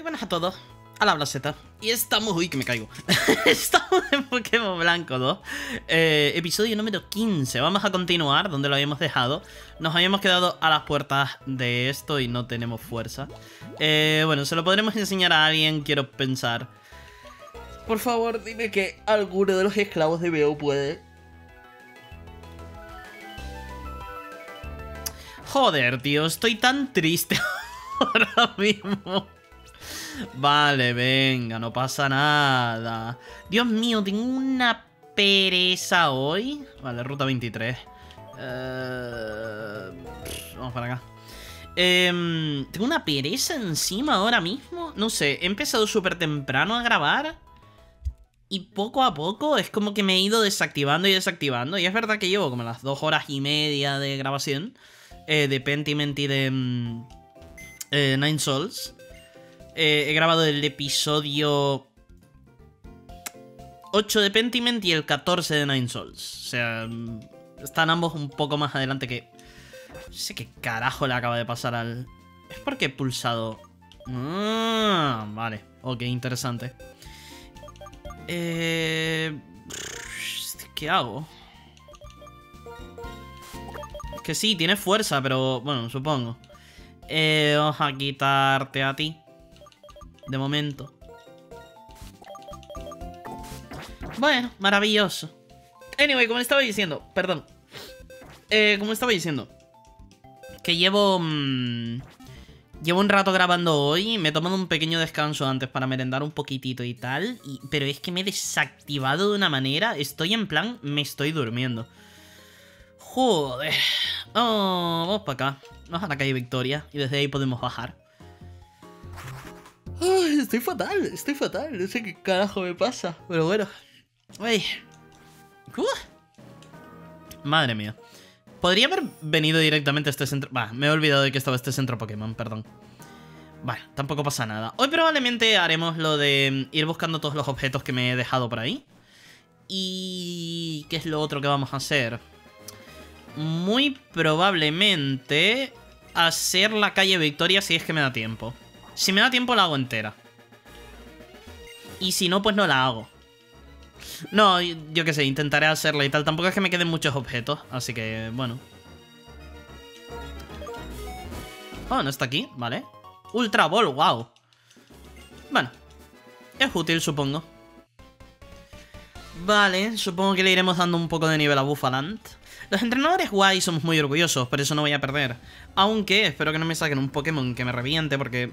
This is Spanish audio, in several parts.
buenas a todos. A la Blaseta. Y estamos... Uy, que me caigo. Estamos en Pokémon Blanco 2. Episodio número 15. Vamos a continuar donde lo habíamos dejado. Nos habíamos quedado a las puertas de esto y no tenemos fuerza. Bueno, se lo podremos enseñar a alguien, quiero pensar. Por favor, dime que alguno de los esclavos de Beo puede. Joder, tío, estoy tan triste ahora mismo. Vale, venga, no pasa nada. Dios mío, tengo una pereza hoy. Vale, ruta 23. Vamos para acá. Tengo una pereza encima ahora mismo. No sé, he empezado súper temprano a grabar. Y poco a poco es como que me he ido desactivando y desactivando. Y es verdad que llevo como las 2 horas y media de grabación. De Pentiment y de Nine Souls. He grabado el episodio 8 de Pentiment y el 14 de Nine Souls. O sea, están ambos un poco más adelante que... No sé qué carajo le acaba de pasar al... Es porque he pulsado... vale, ok, interesante. ¿Qué hago? Que sí, tiene fuerza, pero... Bueno, supongo. Vamos a quitarte a ti. De momento. Bueno, maravilloso. Anyway, como estaba diciendo, perdón. Como estaba diciendo, que llevo un rato grabando hoy. Me he tomado un pequeño descanso antes para merendar un poquitito y tal. Pero es que me he desactivado de una manera. Estoy en plan, me estoy durmiendo. Joder. Oh, vamos para acá. Vamos a la calle Victoria y desde ahí podemos bajar. Ay, estoy fatal, no sé qué carajo me pasa, pero bueno. Uy. Madre mía. Podría haber venido directamente a este centro... Bah, me he olvidado de que estaba este centro Pokémon, perdón. Bueno, tampoco pasa nada. Hoy probablemente haremos lo de ir buscando todos los objetos que me he dejado por ahí. ¿Y qué es lo otro que vamos a hacer? Muy probablemente hacer la calle Victoria si es que me da tiempo. Si me da tiempo la hago entera. Y si no, pues no la hago. No, yo qué sé, intentaré hacerla y tal. Tampoco es que me queden muchos objetos, así que, bueno. Oh, no está aquí, vale. Ultra Ball, wow. Bueno, es útil, supongo. Vale, supongo que le iremos dando un poco de nivel a Buffalant. Los entrenadores guay somos muy orgullosos, por eso no voy a perder. Aunque espero que no me saquen un Pokémon que me reviente, porque...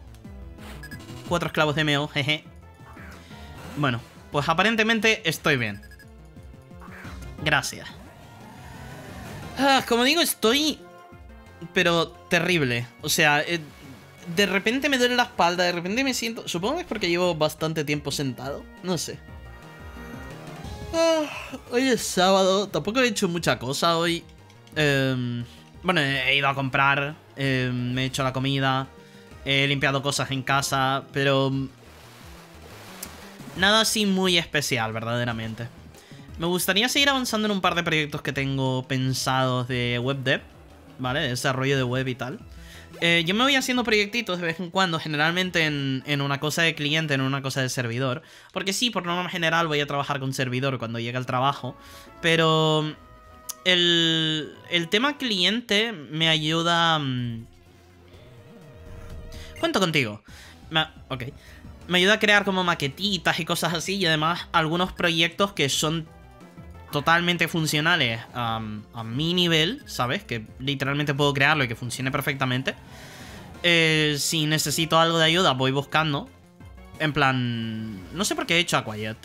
4 esclavos de Meo, jeje. Bueno, pues aparentemente estoy bien. Gracias. Como digo, estoy... Pero terrible. O sea, de repente me duele la espalda, de repente me siento... Supongo que es porque llevo bastante tiempo sentado. No sé. Hoy es sábado. Tampoco he hecho mucha cosa hoy. Bueno, he ido a comprar. Me he hecho la comida. He limpiado cosas en casa, pero... Nada así muy especial, verdaderamente. Me gustaría seguir avanzando en un par de proyectos que tengo pensados de web dev, ¿vale? De desarrollo de web y tal. Yo me voy haciendo proyectitos de vez en cuando, generalmente en una cosa de cliente, en una cosa de servidor. Porque sí, por norma general voy a trabajar con servidor cuando llegue al trabajo. Pero el tema cliente me ayuda... Cuento contigo. Ok. Me ayuda a crear como maquetitas y cosas así. Y además algunos proyectos que son totalmente funcionales a mi nivel, ¿sabes? Que literalmente puedo crearlo y que funcione perfectamente. Si necesito algo de ayuda voy buscando. En plan... No sé por qué he hecho a Quiet.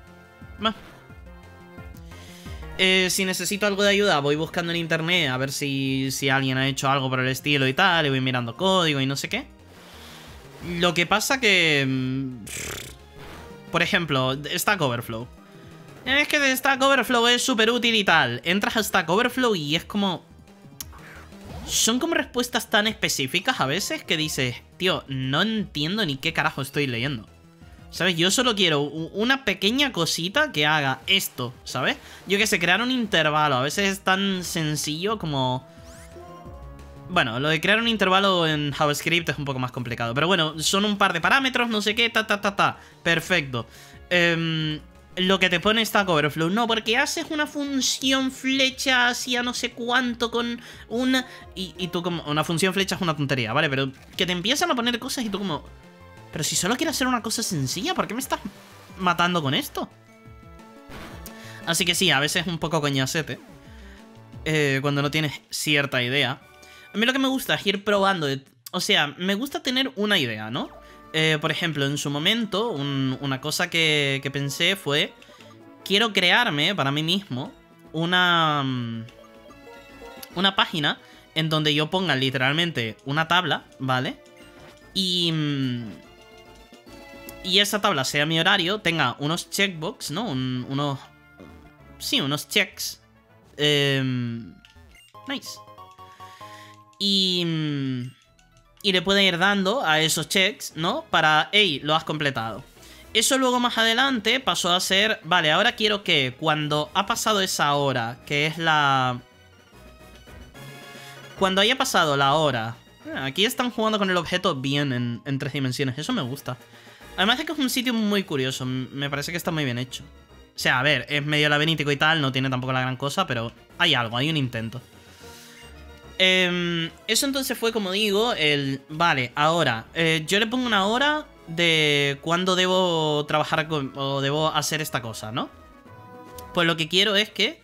Si necesito algo de ayuda voy buscando en internet a ver si alguien ha hecho algo por el estilo y tal. Y voy mirando código y no sé qué. Lo que pasa que... Por ejemplo, Stack Overflow. Es que Stack Overflow es súper útil y tal. Entras a Stack Overflow y es como... Son como respuestas tan específicas a veces que dices... Tío, no entiendo ni qué carajo estoy leyendo. ¿Sabes? Yo solo quiero una pequeña cosita que haga esto, ¿sabes? Yo qué sé, crear un intervalo. A veces es tan sencillo como... Bueno, lo de crear un intervalo en JavaScript es un poco más complicado. Pero bueno, son un par de parámetros, no sé qué, Perfecto. Lo que te pone Stack Overflow. No, porque haces una función flecha hacia no sé cuánto con una... Y tú como... Una función flecha es una tontería, ¿vale? Pero que te empiezan a poner cosas y tú como... Pero si solo quiero hacer una cosa sencilla, ¿por qué me estás matando con esto? Así que sí, a veces es un poco coñacete. Cuando no tienes cierta idea. A mí lo que me gusta es ir probando. O sea, me gusta tener una idea, ¿no? Por ejemplo, en su momento, una cosa que pensé fue... Quiero crearme para mí mismo una página en donde yo ponga literalmente una tabla, ¿vale? Y esa tabla sea mi horario, tenga unos checkbox, ¿no? Unos checks. Nice. Y le puede ir dando a esos checks, ¿no? Para, hey, lo has completado. Eso luego más adelante pasó a ser, vale, ahora quiero que cuando ha pasado esa hora, que es la... Cuando haya pasado la hora... Aquí están jugando con el objeto bien en 3 dimensiones, eso me gusta. Además de que es un sitio muy curioso, me parece que está muy bien hecho. O sea, a ver, es medio laberíntico y tal, no tiene tampoco la gran cosa, pero hay algo, hay un intento. Eso entonces fue, como digo, vale, ahora, yo le pongo una hora de cuándo debo trabajar o debo hacer esta cosa, ¿no? Pues lo que quiero es que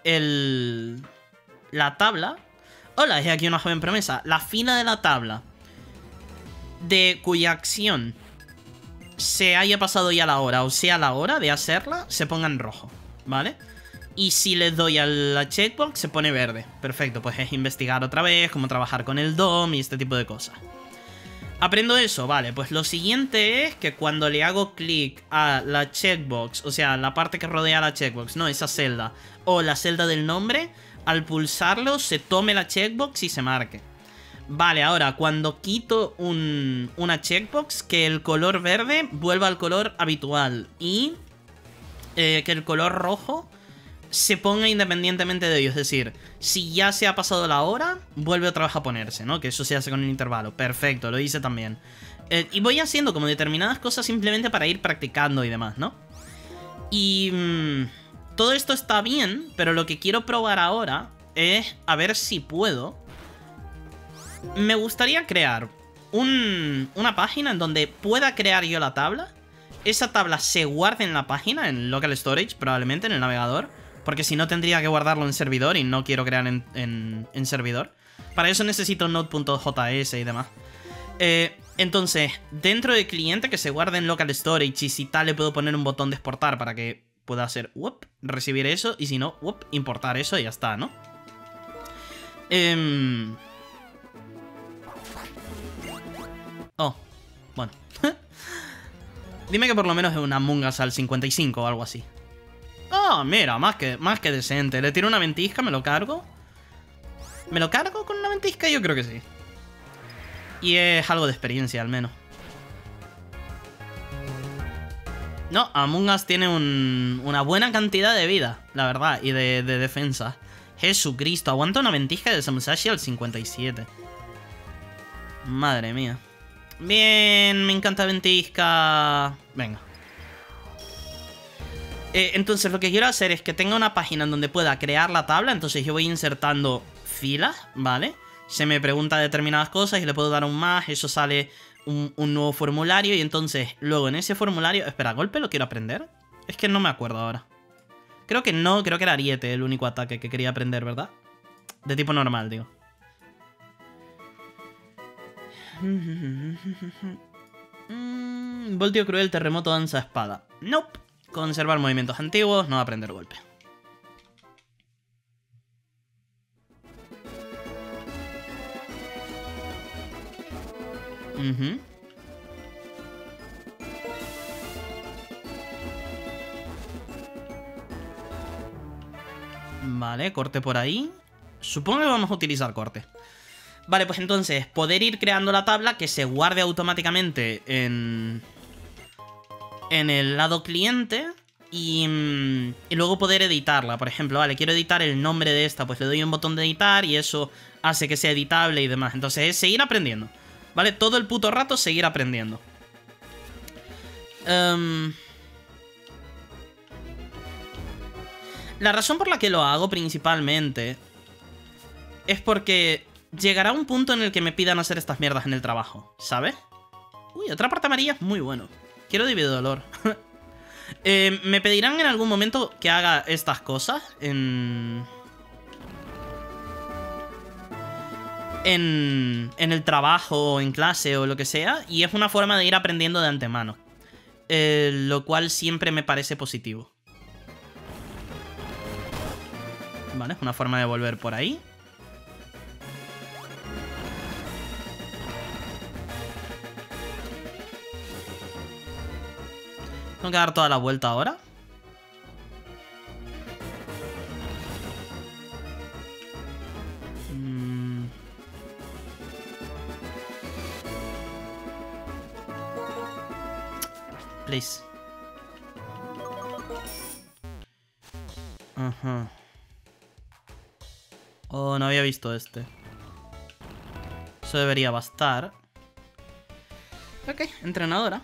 la tabla... Hola, es aquí una joven promesa. La fila de la tabla de cuya acción se haya pasado ya la hora, o sea, la hora de hacerla, se ponga en rojo, ¿vale? Y si le doy a la checkbox, se pone verde. Perfecto, pues es investigar otra vez, cómo trabajar con el DOM y este tipo de cosas. Aprendo eso, vale, pues lo siguiente es que cuando le hago clic a la checkbox, o sea, la parte que rodea la checkbox, no, esa celda, o la celda del nombre, al pulsarlo se tome la checkbox y se marque. Vale, ahora, cuando quito una checkbox, que el color verde vuelva al color habitual y que el color rojo se ponga independientemente de ello. Es decir, si ya se ha pasado la hora, vuelve otra vez a ponerse, ¿no? Que eso se hace con el intervalo. Perfecto, lo hice también. Y voy haciendo como determinadas cosas simplemente para ir practicando y demás, ¿no? Y todo esto está bien, pero lo que quiero probar ahora es a ver si puedo. Me gustaría crear una página en donde pueda crear yo la tabla. Esa tabla se guarde en la página, en local storage, probablemente, en el navegador. Porque si no tendría que guardarlo en servidor y no quiero crear en servidor. Para eso necesito node.js y demás. Entonces, dentro del cliente que se guarde en local storage y si tal le puedo poner un botón de exportar para que pueda hacer, recibir eso y si no, importar eso y ya está, ¿no? Oh, bueno. Dime que por lo menos es una Among Us al 55 o algo así. Ah, mira, más que decente. Le tiro una ventisca, me lo cargo. ¿Me lo cargo con una ventisca? Yo creo que sí. Y es algo de experiencia, al menos. No, Among Us tiene una buena cantidad de vida, la verdad, y de defensa. Jesucristo, aguanta una ventisca de Samusashi al 57. Madre mía. Bien, me encanta ventisca. Venga. Entonces lo que quiero hacer es que tenga una página en donde pueda crear la tabla. Entonces yo voy insertando filas, ¿vale? Se me pregunta determinadas cosas y le puedo dar un más. Eso sale un nuevo formulario. Y entonces luego en ese formulario... Espera, ¿golpe lo quiero aprender? Es que no me acuerdo ahora. Creo que no, creo que era ariete el único ataque que quería aprender, ¿verdad? De tipo normal, digo. Voltio cruel, terremoto, danza, espada. Nope. Conservar movimientos antiguos, no aprender golpe. Vale, corte por ahí. Supongo que vamos a utilizar corte. Vale, pues entonces, poder ir creando la tabla que se guarde automáticamente en el lado cliente. y luego poder editarla. Por ejemplo, vale, quiero editar el nombre de esta, pues le doy un botón de editar y eso hace que sea editable y demás. Entonces es seguir aprendiendo, ¿vale? Todo el puto rato seguir aprendiendo. La razón por la que lo hago principalmente es porque llegará un punto en el que me pidan hacer estas mierdas en el trabajo, ¿sabes? Uy, otra parte amarilla es muy bueno. Quiero dividir dolor. Me pedirán en algún momento que haga estas cosas en el trabajo o en clase o lo que sea. Y es una forma de ir aprendiendo de antemano. Lo cual siempre me parece positivo. Vale, es una forma de volver por ahí. Tengo que dar toda la vuelta ahora. Please. Ajá. Oh, no había visto este. Eso debería bastar. Ok, entrenadora.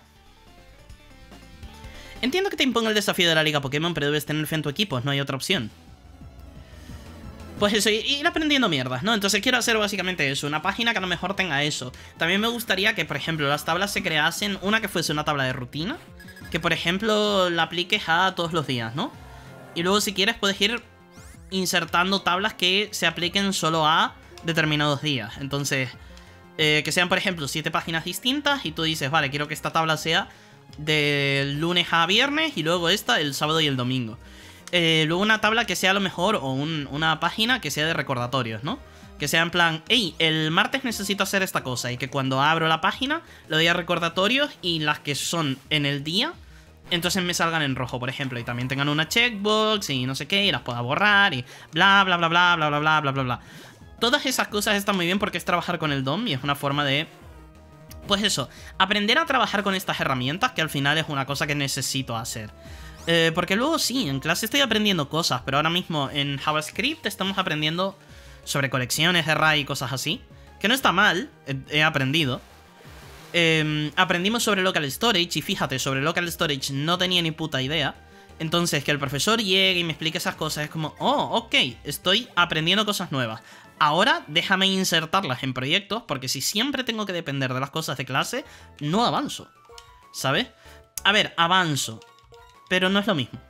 Entiendo que te imponga el desafío de la Liga Pokémon, pero debes tener fe en tu equipo, no hay otra opción. Pues eso, ir aprendiendo mierdas, ¿no? Entonces quiero hacer básicamente eso, una página que a lo mejor tenga eso. También me gustaría que, por ejemplo, las tablas se creasen, una que fuese una tabla de rutina, que, por ejemplo, la apliques a todos los días, ¿no? Y luego, si quieres, puedes ir insertando tablas que se apliquen solo a determinados días. Entonces, que sean, por ejemplo, 7 páginas distintas y tú dices, vale, quiero que esta tabla sea de lunes a viernes y luego esta el sábado y el domingo. Luego una tabla que sea a lo mejor, o una página que sea de recordatorios, ¿no? Que sea en plan, hey, el martes necesito hacer esta cosa, y que cuando abro la página le doy a recordatorios y las que son en el día, entonces me salgan en rojo, por ejemplo, y también tengan una checkbox y no sé qué, y las pueda borrar y bla, bla, bla, bla, bla, bla, bla, bla, bla, bla. Todas esas cosas están muy bien porque es trabajar con el DOM y es una forma de... Pues eso, aprender a trabajar con estas herramientas, que al final es una cosa que necesito hacer. Porque luego sí, en clase estoy aprendiendo cosas, pero ahora mismo en JavaScript estamos aprendiendo sobre colecciones de array y cosas así. Que no está mal, he aprendido. Aprendimos sobre local storage y fíjate, sobre local storage no tenía ni puta idea. Entonces que el profesor llegue y me explique esas cosas es como, oh, ok, estoy aprendiendo cosas nuevas. Ahora déjame insertarlas en proyectos, porque si siempre tengo que depender de las cosas de clase, no avanzo, ¿sabes? A ver, avanzo, pero no es lo mismo.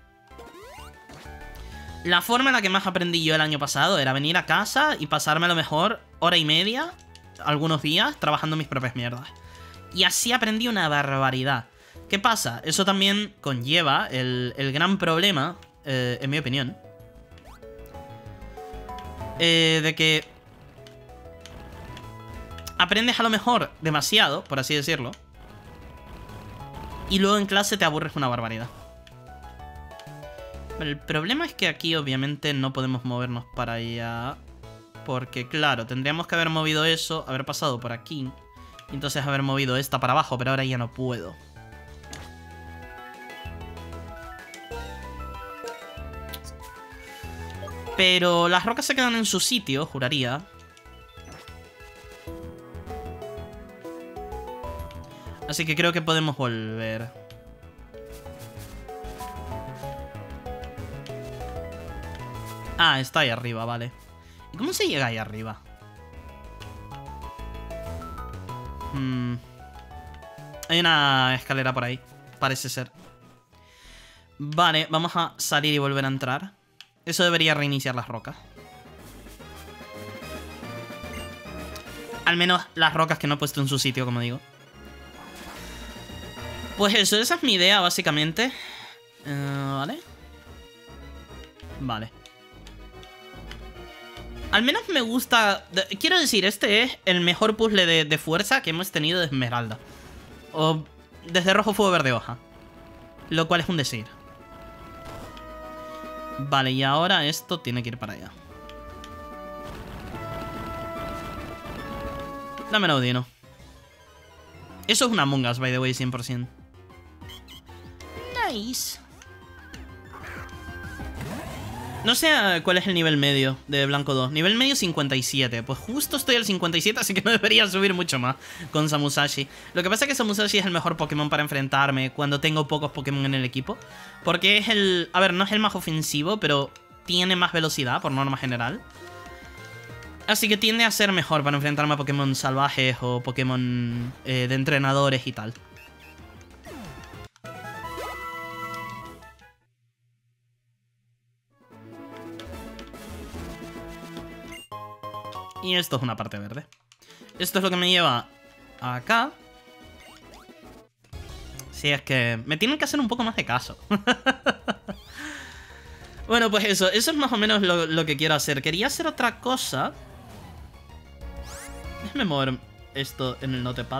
La forma en la que más aprendí yo el año pasado era venir a casa y pasarme a lo mejor hora y media, algunos días, trabajando mis propias mierdas. Y así aprendí una barbaridad. ¿Qué pasa? Eso también conlleva el gran problema, en mi opinión, de que aprendes a lo mejor demasiado, por así decirlo, y luego en clase te aburres una barbaridad. Pero el problema es que aquí obviamente no podemos movernos para allá, porque claro, tendríamos que haber movido eso, haber pasado por aquí, y entonces haber movido esta para abajo, pero ahora ya no puedo. Pero las rocas se quedan en su sitio, juraría. Así que creo que podemos volver. Ah, está ahí arriba, vale. ¿Y cómo se llega ahí arriba? Hay una escalera por ahí, parece ser. Vale, vamos a salir y volver a entrar. Eso debería reiniciar las rocas. Al menos las rocas que no he puesto en su sitio, como digo. Pues eso, esa es mi idea, básicamente. Vale. Vale. Al menos me gusta... Quiero decir, este es el mejor puzzle de fuerza que hemos tenido de Esmeralda. O desde Rojo, Fuego, Verde, Hoja. Lo cual es un decir. Vale, y ahora esto tiene que ir para allá. Dámelo, Dino. Eso es una Among Us, by the way, 100%. Nice. No sé cuál es el nivel medio de Blanco 2. Nivel medio 57. Pues justo estoy al 57, así que no debería subir mucho más con Samusashi. Lo que pasa es que Samusashi es el mejor Pokémon para enfrentarme cuando tengo pocos Pokémon en el equipo. Porque es el... A ver, no es el más ofensivo, pero tiene más velocidad por norma general. Así que tiende a ser mejor para enfrentarme a Pokémon salvajes o Pokémon de entrenadores y tal. Y esto es una parte verde. Esto es lo que me lleva acá. Si es que me tienen que hacer un poco más de caso. Bueno, pues eso es más o menos lo que quiero hacer. Quería hacer otra cosa. Déjame mover esto en el notepad.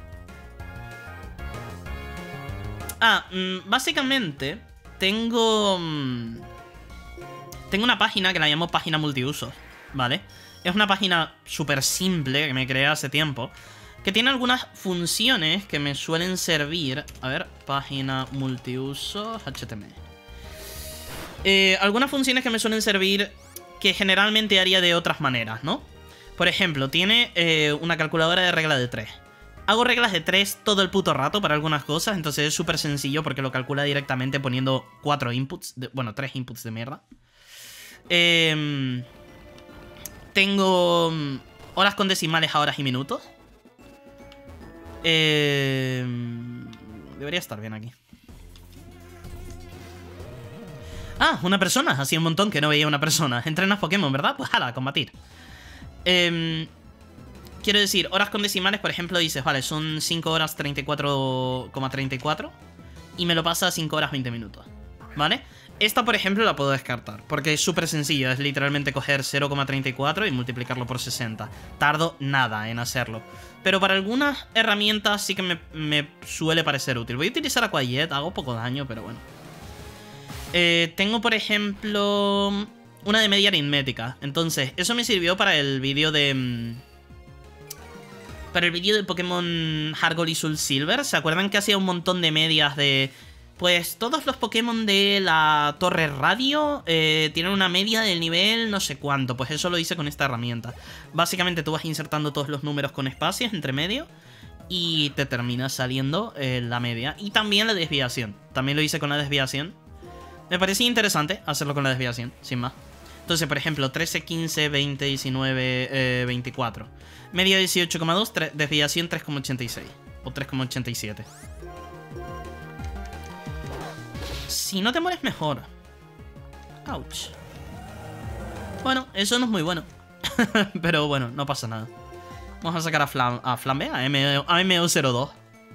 Básicamente tengo una página que la llamo página multiusos, ¿vale? Es una página súper simple que me creé hace tiempo, que tiene algunas funciones que me suelen servir. A ver, página multiusos HTML. Algunas funciones que me suelen servir que generalmente haría de otras maneras, ¿no? Por ejemplo, tiene una calculadora de regla de 3. Hago reglas de 3 todo el puto rato para algunas cosas, entonces es súper sencillo porque lo calcula directamente poniendo 4 inputs, bueno, 3 inputs de mierda. Tengo horas con decimales a horas y minutos. Debería estar bien aquí. Una persona. Hacía un montón que no veía una persona. Entrenas Pokémon, ¿verdad? Pues hala, a combatir. Quiero decir, horas con decimales, por ejemplo, dices, vale, son 5 horas 34,34 y me lo pasa a 5 horas 20 minutos, ¿vale? Esta, por ejemplo, la puedo descartar, porque es súper sencillo, es literalmente coger 0,34 y multiplicarlo por 60. Tardo nada en hacerlo. Pero para algunas herramientas sí que me suele parecer útil. Voy a utilizar a Quiet, hago poco daño, pero bueno. Tengo, por ejemplo, una de media aritmética. Entonces, eso me sirvió para el vídeo de... Para el vídeo de Pokémon Heart Gold y Soul Silver. ¿Se acuerdan que hacía un montón de medias de... Pues todos los Pokémon de la Torre Radio tienen una media del nivel no sé cuánto. Pues eso lo hice con esta herramienta. Básicamente tú vas insertando todos los números con espacios entre medio y te termina saliendo la media. Y también la desviación. También lo hice con la desviación. Me parecía interesante hacerlo con la desviación, sin más. Entonces, por ejemplo, 13, 15, 20, 19, 24. Media 18,2, desviación 3,86. O 3,87. Si no te mueres, mejor. Ouch. Bueno, eso no es muy bueno. Pero bueno, no pasa nada. Vamos a sacar a Flambe, a MO02.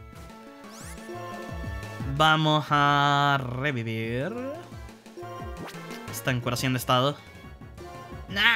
Vamos a revivir. Está en curación de estado. Nah.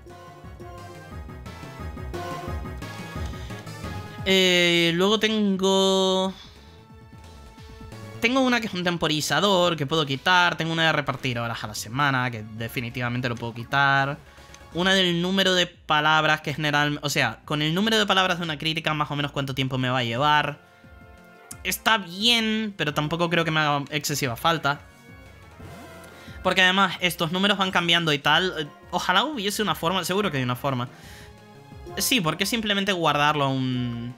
Luego tengo una que es un temporizador que puedo quitar. Tengo una de repartir horas a la semana, que definitivamente lo puedo quitar. Una del número de palabras, que es general... O sea, con el número de palabras de una crítica, más o menos cuánto tiempo me va a llevar. Está bien, pero tampoco creo que me haga excesiva falta. Porque además estos números van cambiando y tal. Ojalá hubiese una forma, seguro que hay una forma. Sí, porque simplemente guardarlo a un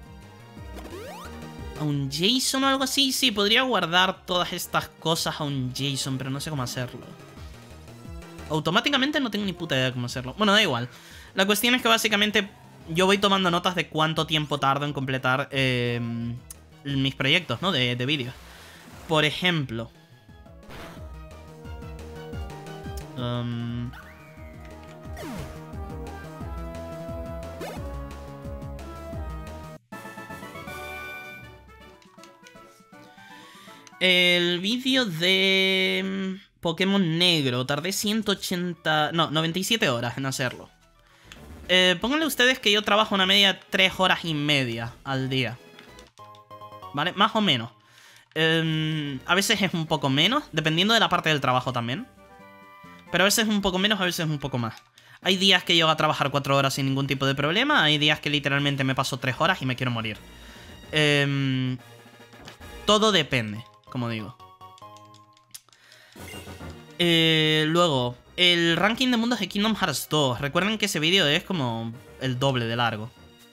JSON o algo así. Sí, podría guardar todas estas cosas a un JSON, pero no sé cómo hacerlo. Automáticamente no tengo ni puta idea de cómo hacerlo. Bueno, da igual. La cuestión es que básicamente yo voy tomando notas de cuánto tiempo tardo en completar mis proyectos, ¿no? De vídeos. Por ejemplo... el vídeo de Pokémon Negro tardé 180... No, 97 horas en hacerlo. Pónganle ustedes que yo trabajo una media de 3 horas y media al día. ¿Vale? Más o menos. A veces es un poco menos, dependiendo de la parte del trabajo también. Pero a veces es un poco menos, a veces es un poco más. Hay días que llego a trabajar 4 horas sin ningún tipo de problema. Hay días que literalmente me paso 3 horas y me quiero morir. Todo depende, como digo. Luego, el ranking de mundos de Kingdom Hearts 2. Recuerden que ese vídeo es como el doble de largo.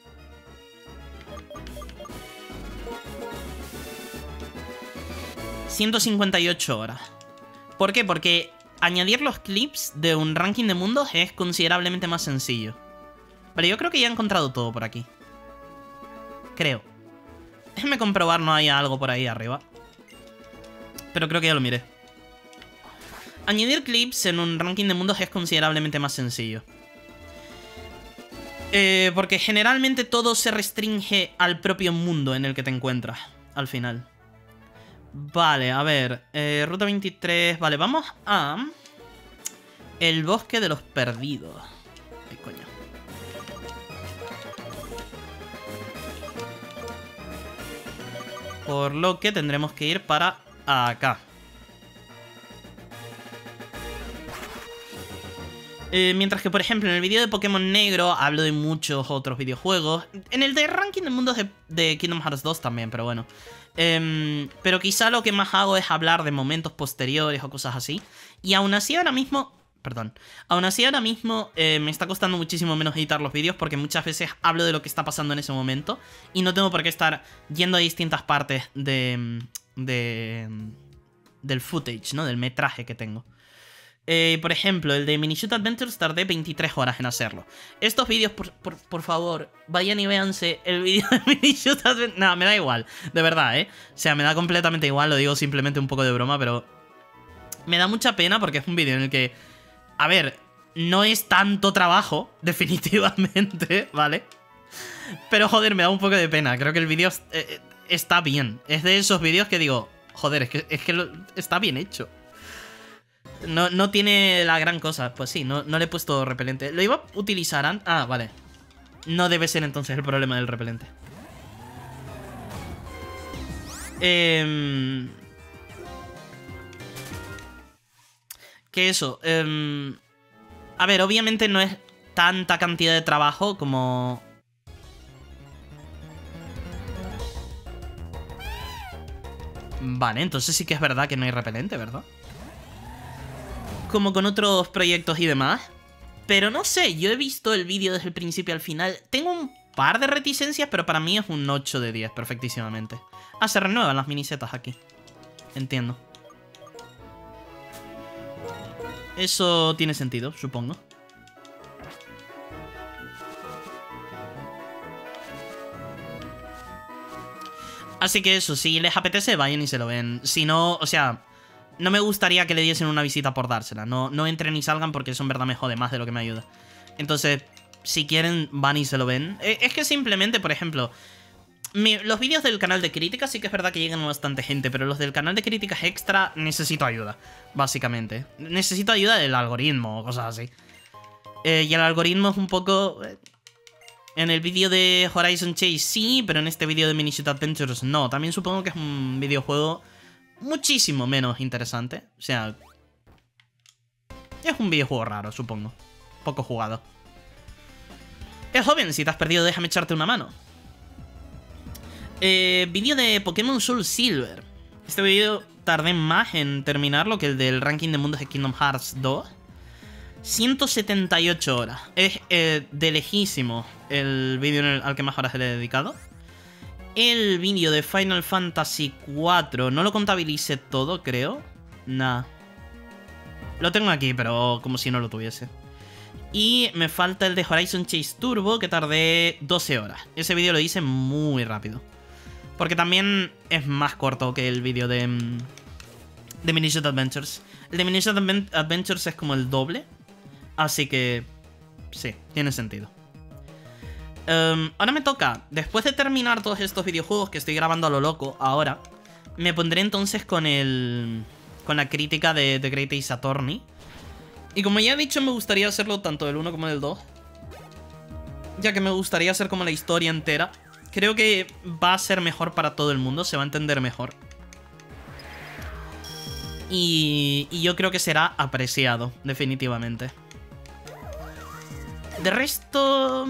...158 horas. ¿Por qué? Porque añadir los clips de un ranking de mundos es considerablemente más sencillo. Vale, yo creo que ya he encontrado todo por aquí. Creo. Déjenme comprobar no hay algo por ahí arriba. Pero creo que ya lo miré. Añadir clips en un ranking de mundos es considerablemente más sencillo. Porque generalmente todo se restringe al propio mundo en el que te encuentras. Al final. Vale, a ver. Ruta 23. Vale, vamos a... El bosque de los perdidos. Ay, coño. Por lo que tendremos que ir para acá. Mientras que, por ejemplo, en el vídeo de Pokémon Negro hablo de muchos otros videojuegos. En el de ranking de mundos de Kingdom Hearts 2 también, pero bueno. Pero quizá lo que más hago es hablar de momentos posteriores o cosas así. Y aún así ahora mismo... Perdón. Aún así ahora mismo me está costando muchísimo menos editar los vídeos porque muchas veces hablo de lo que está pasando en ese momento. Y no tengo por qué estar yendo a distintas partes del footage, ¿no? Del metraje que tengo. Por ejemplo, el de Minishoot Adventures tardé 23 horas en hacerlo. Estos vídeos, por favor, vayan y véanse el vídeo de Minishoot Adventures. No, me da igual, de verdad, ¿eh? O sea, me da completamente igual, lo digo simplemente un poco de broma, pero... Me da mucha pena porque es un vídeo en el que... A ver, no es tanto trabajo, definitivamente, ¿vale? Pero, joder, me da un poco de pena. Creo que el vídeo está bien. Es de esos vídeos que digo, joder, es que está bien hecho. No tiene la gran cosa. Pues sí, no le he puesto repelente. Lo iba a utilizar... Ah, vale. No debe ser entonces el problema del repelente. Que eso. A ver, obviamente no es tanta cantidad de trabajo como... Vale, entonces sí que es verdad que no hay repelente, ¿verdad? Como con otros proyectos y demás. Pero no sé, yo he visto el vídeo desde el principio al final. Tengo un par de reticencias, pero para mí es un 8 de 10 perfectísimamente. Ah, se renuevan las minisetas aquí. Entiendo. Eso tiene sentido, supongo. Así que eso, si les apetece, vayan y se lo ven. Si no, o sea... No me gustaría que le diesen una visita por dársela. No entren ni salgan porque eso en verdad me jode más de lo que me ayuda. Entonces, si quieren, van y se lo ven. Es que simplemente, por ejemplo... Los vídeos del canal de críticas sí que es verdad que llegan a bastante gente, pero los del canal de críticas extra necesito ayuda, básicamente. Necesito ayuda del algoritmo o cosas así. Y el algoritmo es un poco... En el vídeo de Horizon Chase sí, pero en este vídeo de Minishoot Adventures no. También supongo que es un videojuego muchísimo menos interesante. O sea... Es un videojuego raro, supongo. Poco jugado. Joven, si te has perdido, déjame echarte una mano. Vídeo de Pokémon Soul Silver. Este vídeo tardé más en terminarlo que el del ranking de mundos de Kingdom Hearts 2. 178 horas. Es de lejísimo el vídeo al que más horas le he dedicado. El vídeo de Final Fantasy 4 no lo contabilicé todo, creo. Nah. Lo tengo aquí, pero como si no lo tuviese. Y me falta el de Horizon Chase Turbo, que tardé 12 horas. Ese vídeo lo hice muy rápido. Porque también es más corto que el vídeo de Minishoot Adventures. El de Minishoot Adventures es como el doble. Así que... sí, tiene sentido. Ahora me toca, después de terminar todos estos videojuegos que estoy grabando a lo loco ahora, me pondré entonces con la crítica de The Great Ace Attorney. Y como ya he dicho, me gustaría hacerlo tanto del 1 como del 2. Ya que me gustaría hacer como la historia entera. Creo que va a ser mejor para todo el mundo, se va a entender mejor. Y yo creo que será apreciado, definitivamente. De resto...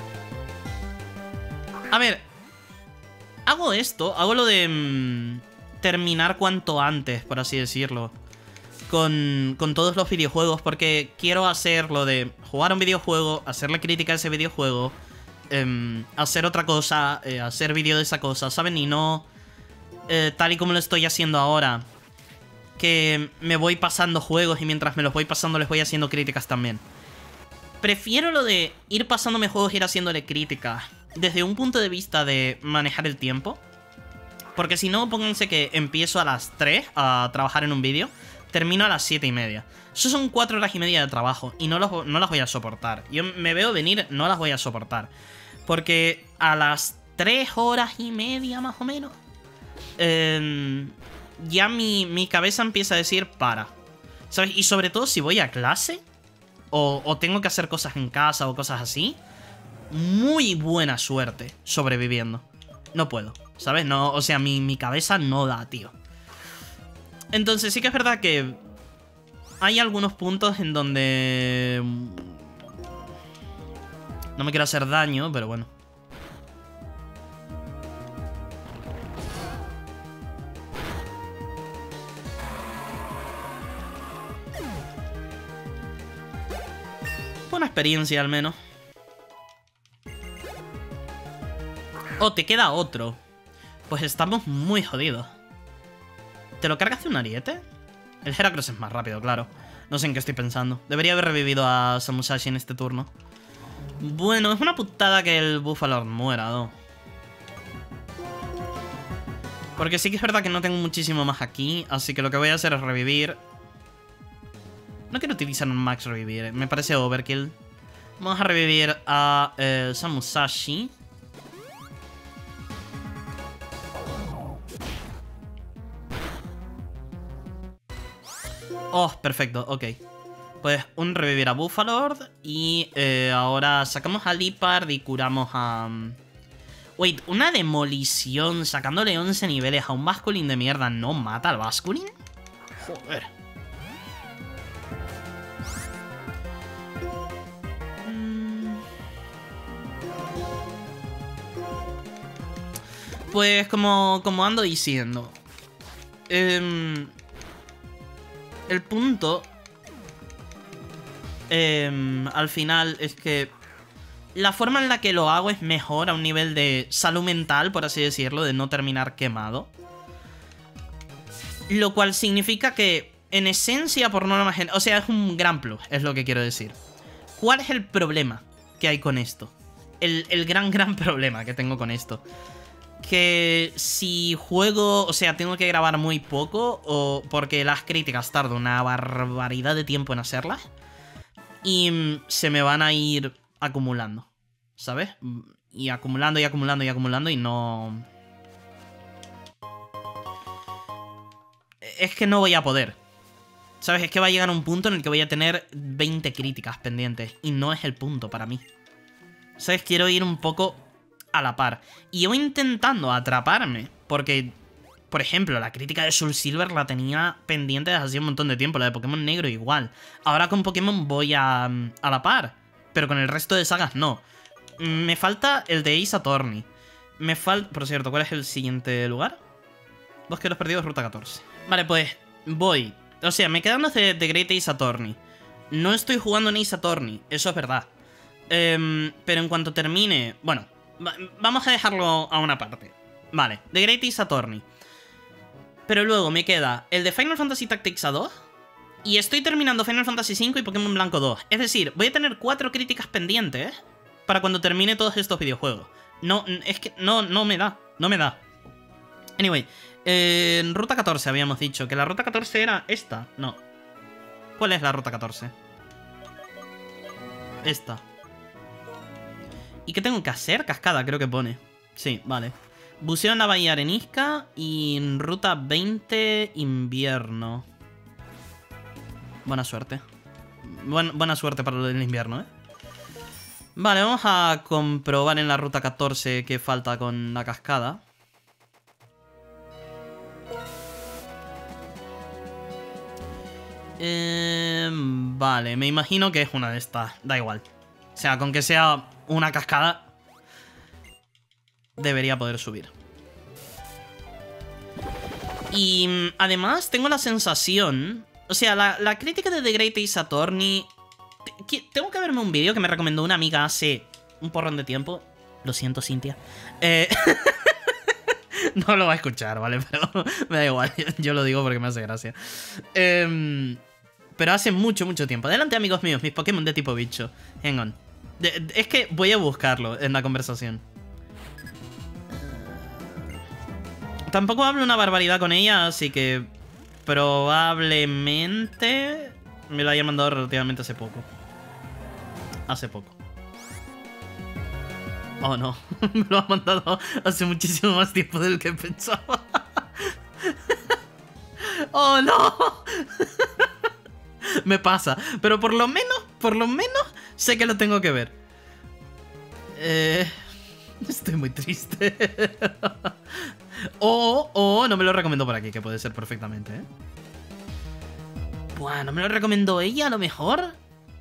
A ver, hago esto, hago lo de terminar cuanto antes, por así decirlo, con todos los videojuegos, porque quiero hacer lo de jugar un videojuego, hacerle crítica a ese videojuego, hacer otra cosa, hacer vídeo de esa cosa, ¿saben? Y no tal y como lo estoy haciendo ahora, que me voy pasando juegos y mientras me los voy pasando les voy haciendo críticas también. Prefiero lo de ir pasándome juegos y ir haciéndole críticas desde un punto de vista de manejar el tiempo. Porque si no, pónganse que empiezo a las 3 a trabajar en un vídeo, termino a las 7:30. Eso son 4 horas y media de trabajo y no las voy a soportar. Yo me veo venir, no las voy a soportar. Porque a las 3 horas y media más o menos, ya mi cabeza empieza a decir para. ¿Sabes? Y sobre todo si voy a clase o tengo que hacer cosas en casa o cosas así, muy buena suerte sobreviviendo. No puedo, ¿sabes? No, o sea, mi cabeza no da, tío. Entonces sí que es verdad que hay algunos puntos en donde no me quiero hacer daño, pero bueno. Buena experiencia al menos. Oh, te queda otro. Pues estamos muy jodidos. ¿Te lo cargas de un ariete? El Heracross es más rápido, claro. No sé en qué estoy pensando. Debería haber revivido a Samusashi en este turno. Bueno, es una putada que el Bufalord muera, ¿no? Porque sí que es verdad que no tengo muchísimo más aquí, así que lo que voy a hacer es revivir. No quiero utilizar un Max Revivir, me parece overkill. Vamos a revivir a Samusashi. Oh, perfecto, ok. Pues un revivir a Bufalord. Y ahora sacamos a Liepard y curamos a... Wait, ¿una demolición sacándole 11 niveles a un Basculin de mierda no mata al Basculin? Joder. Pues como ando diciendo, el punto al final es que la forma en la que lo hago es mejor a un nivel de salud mental, por así decirlo, de no terminar quemado. Lo cual significa que, en esencia, por norma general, o sea, es un gran plus, es lo que quiero decir. ¿Cuál es el problema que hay con esto? El gran problema que tengo con esto. Que si juego, o sea, tengo que grabar muy poco, o porque las críticas tardo una barbaridad de tiempo en hacerlas, y se me van a ir acumulando, ¿sabes? Y acumulando y acumulando y acumulando y no... Es que no voy a poder, ¿sabes? Es que va a llegar un punto en el que voy a tener 20 críticas pendientes y no es el punto para mí. ¿Sabes? Quiero ir un poco a la par. Y yo intentando atraparme, porque, por ejemplo, la crítica de Soul Silver la tenía pendiente desde hace un montón de tiempo, la de Pokémon Negro igual. Ahora con Pokémon voy a la par, pero con el resto de sagas no. Me falta el de Ace Attorney. Me falta... Por cierto, ¿cuál es el siguiente lugar? Bosque de los Perdidos, ruta 14. Vale, pues voy. O sea, me quedan los de Great Ace Attorney. No estoy jugando en Ace Attorney, eso es verdad. Pero en cuanto termine... Bueno, vamos a dejarlo a una parte. Vale, The Great Ace Attorney. Pero luego me queda el de Final Fantasy Tactics A2. Y estoy terminando Final Fantasy V y Pokémon Blanco 2. Es decir, voy a tener 4 críticas pendientes para cuando termine todos estos videojuegos. No, es que no me da. No me da. Anyway, en ruta 14 habíamos dicho que la ruta 14 era esta. No. ¿Cuál es la ruta 14? Esta. ¿Y qué tengo que hacer? Cascada, creo que pone. Sí, vale. Buceo en la bahía arenisca y en ruta 20 invierno. Buena suerte. Buena suerte para lo del invierno, ¿eh? Vale, vamos a comprobar en la ruta 14 qué falta con la cascada. Vale, me imagino que es una de estas. Da igual. O sea, con que sea una cascada, debería poder subir. Y además tengo la sensación... O sea, la crítica de The Great Ace Attorney... Tengo que verme un vídeo que me recomendó una amiga hace un porrón de tiempo. Lo siento, Cintia. No lo va a escuchar, ¿vale? Pero me da igual, yo lo digo porque me hace gracia. Pero hace mucho, mucho tiempo. Adelante, amigos míos, mis Pokémon de tipo bicho. Hang on. Es que voy a buscarlo en la conversación. Tampoco hablo una barbaridad con ella, así que probablemente me lo haya mandado relativamente hace poco. Hace poco. Oh, no. Me lo ha mandado hace muchísimo más tiempo del que pensaba. ¡Oh, no! Me pasa. Pero por lo menos sé que lo tengo que ver. Estoy muy triste. O no me lo recomendó por aquí, que puede ser perfectamente, ¿eh? Buah, ¿no me lo recomendó ella a lo mejor?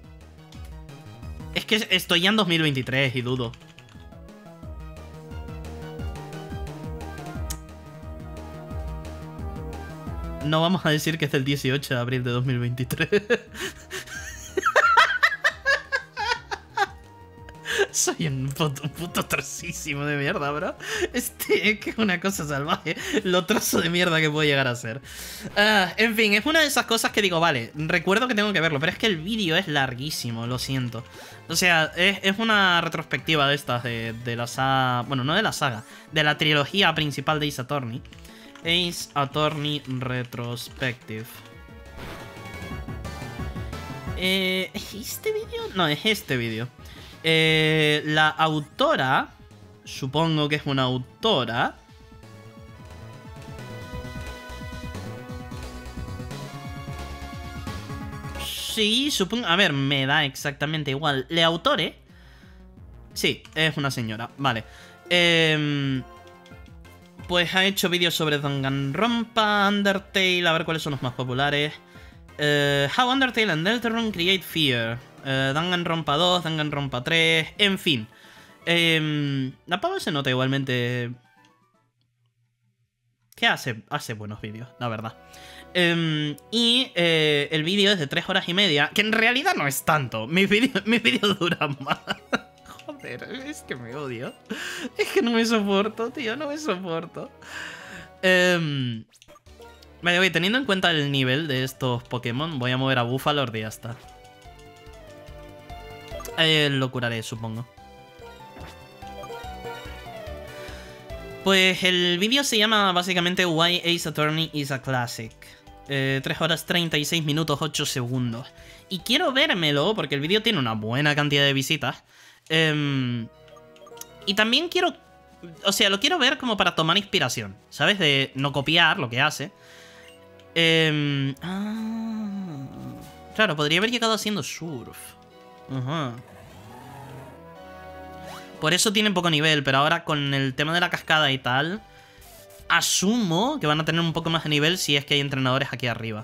Es que estoy ya en 2023 y dudo. No vamos a decir que es del 18 de abril de 2023. Soy un puto trocísimo de mierda, bro. Es que es una cosa salvaje. Lo trozo de mierda que puedo llegar a ser. En fin, es una de esas cosas que digo, vale, recuerdo que tengo que verlo, pero es que el vídeo es larguísimo, lo siento. O sea, es una retrospectiva de estas, de la saga... Bueno, no de la saga, de la trilogía principal de Ace Attorney. Ace Attorney Retrospective. ¿Es este vídeo? No, es este vídeo. La autora, supongo que es una autora. Sí, supongo... A ver, me da exactamente igual. ¿Le autore? Sí, es una señora, vale. Pues ha hecho vídeos sobre Danganronpa, Undertale, a ver cuáles son los más populares. How Undertale and Deltarune Create Fear. Danganronpa 2, Danganronpa 3, en fin. La pava se nota igualmente que hace buenos vídeos, la verdad. Y el vídeo es de 3 horas y media, que en realidad no es tanto. Mis vídeos duran más. Joder, es que me odio. Es que no me soporto, tío, no me soporto. Vale, teniendo en cuenta el nivel de estos Pokémon, voy a mover a Bufalord y ya está. Lo curaré, supongo. Pues el vídeo se llama básicamente Why Ace Attorney is a Classic. 3 horas 36 minutos 8 segundos. Y quiero vérmelo porque el vídeo tiene una buena cantidad de visitas. Y también quiero... O sea, lo quiero ver como para tomar inspiración, ¿sabes? De no copiar lo que hace. Claro, podría haber llegado haciendo surf. Ajá. Por eso tienen poco nivel, pero ahora con el tema de la cascada y tal, asumo que van a tener un poco más de nivel si es que hay entrenadores aquí arriba.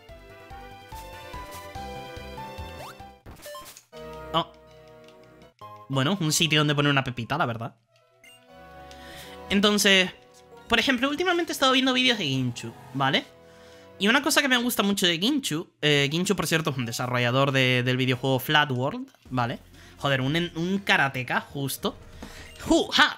Oh. Bueno, un sitio donde poner una pepita, la verdad. Entonces, por ejemplo, últimamente he estado viendo vídeos de Ginchu, ¿vale? Y una cosa que me gusta mucho de Ginchu, Ginchu, por cierto, es un desarrollador del videojuego Flat World, ¿vale? Joder, un karateka, justo. ¡Ja!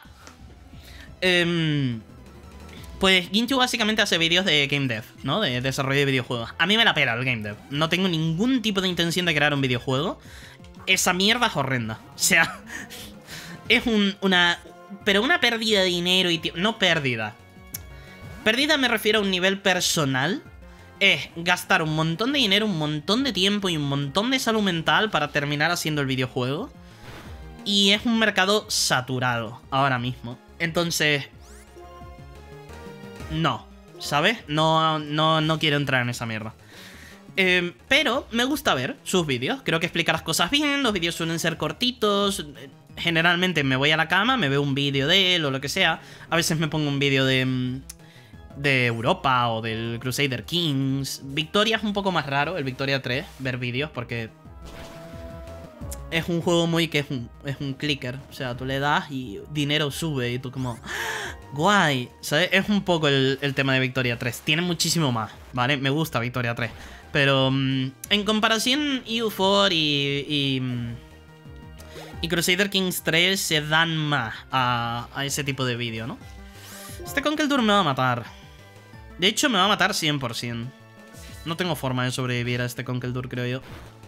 Pues Ginchu básicamente hace vídeos de game dev, ¿no? De desarrollo de videojuegos. A mí me la pela el game dev. No tengo ningún tipo de intención de crear un videojuego. Esa mierda es horrenda. O sea, es pero una pérdida de dinero y tiempo. No pérdida. Pérdida me refiero a un nivel personal. Es gastar un montón de dinero, un montón de tiempo y un montón de salud mental para terminar haciendo el videojuego. Y es un mercado saturado ahora mismo. Entonces... No, ¿sabes? No quiero entrar en esa mierda. Pero me gusta ver sus vídeos. Creo que explica las cosas bien. Los vídeos suelen ser cortitos. Generalmente me voy a la cama, me veo un vídeo de él o lo que sea. A veces me pongo un vídeo de Europa o del Crusader Kings. Victoria es un poco más raro, el Victoria 3, ver vídeos, porque es un juego muy que es un clicker. O sea, tú le das y dinero sube y tú como... Guay, ¿sabes? Es un poco el tema de Victoria 3. Tiene muchísimo más, ¿vale? Me gusta Victoria 3. Pero en comparación, EU4 y Crusader Kings 3 se dan más a ese tipo de vídeo, ¿no? Este Conquer Tour me va a matar. De hecho, me va a matar 100%. No tengo forma de sobrevivir a este Conquer Tour, creo yo.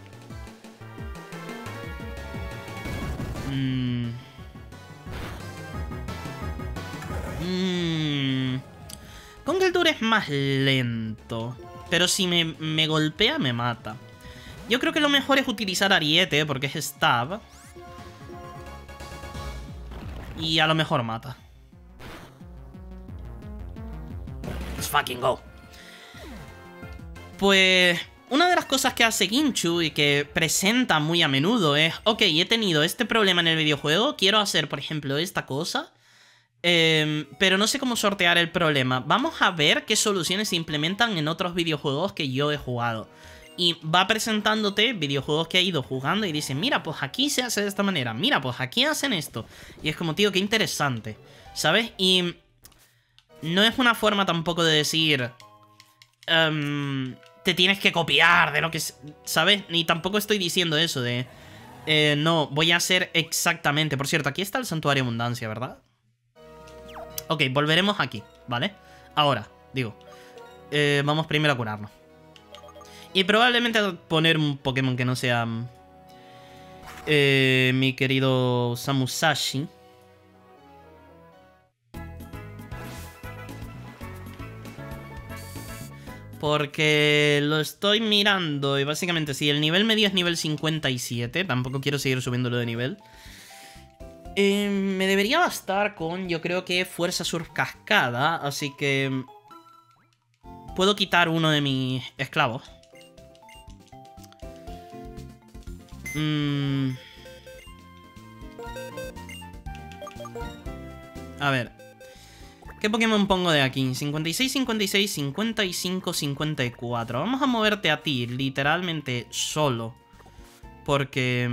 Conquer Tour es más lento. Pero si me golpea, me mata. Yo creo que lo mejor es utilizar Ariete, porque es stab. Y a lo mejor mata. Let's fucking go. Pues una de las cosas que hace Ginchu y que presenta muy a menudo es: ok, he tenido este problema en el videojuego, quiero hacer, por ejemplo, esta cosa, pero no sé cómo sortear el problema. Vamos a ver qué soluciones se implementan en otros videojuegos que yo he jugado. Y va presentándote videojuegos que ha ido jugando y dice: mira, pues aquí se hace de esta manera, mira, pues aquí hacen esto. Y es como, tío, qué interesante, ¿sabes? Y no es una forma tampoco de decir te tienes que copiar de lo que... ¿sabes? Ni tampoco estoy diciendo eso de... no, voy a hacer exactamente... Por cierto, aquí está el Santuario de Abundancia, ¿verdad? Ok, volveremos aquí, ¿vale? Ahora, digo, vamos primero a curarnos. Y probablemente a poner un Pokémon que no sea mi querido Samusashi. Porque lo estoy mirando y básicamente si el nivel medio es nivel 57, tampoco quiero seguir subiéndolo de nivel. Me debería bastar con, yo creo que Fuerza Surf Cascada, así que puedo quitar uno de mis esclavos. A ver, ¿qué Pokémon pongo de aquí? 56, 56, 55, 54. Vamos a moverte a ti, literalmente solo. Porque...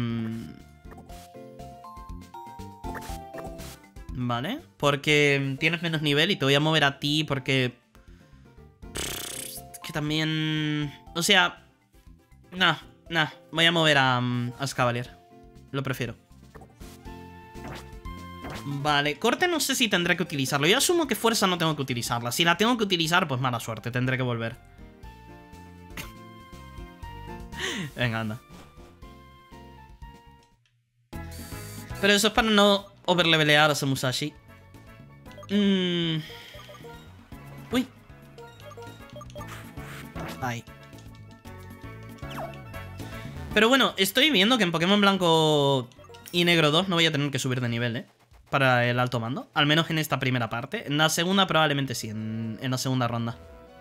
¿vale? Porque tienes menos nivel y te voy a mover a ti porque... que también... O sea... Nah, voy a mover a Escavalier. Lo prefiero. Vale, corte no sé si tendré que utilizarlo. Yo asumo que fuerza no tengo que utilizarla. Si la tengo que utilizar, pues mala suerte, tendré que volver. Venga, anda. Pero eso es para no overlevelear a Samusashi. Uy. Ay. Pero bueno, estoy viendo que en Pokémon Blanco y Negro 2 no voy a tener que subir de nivel, ¿eh? Para el alto mando. Al menos en esta primera parte. En la segunda probablemente sí, en la segunda ronda.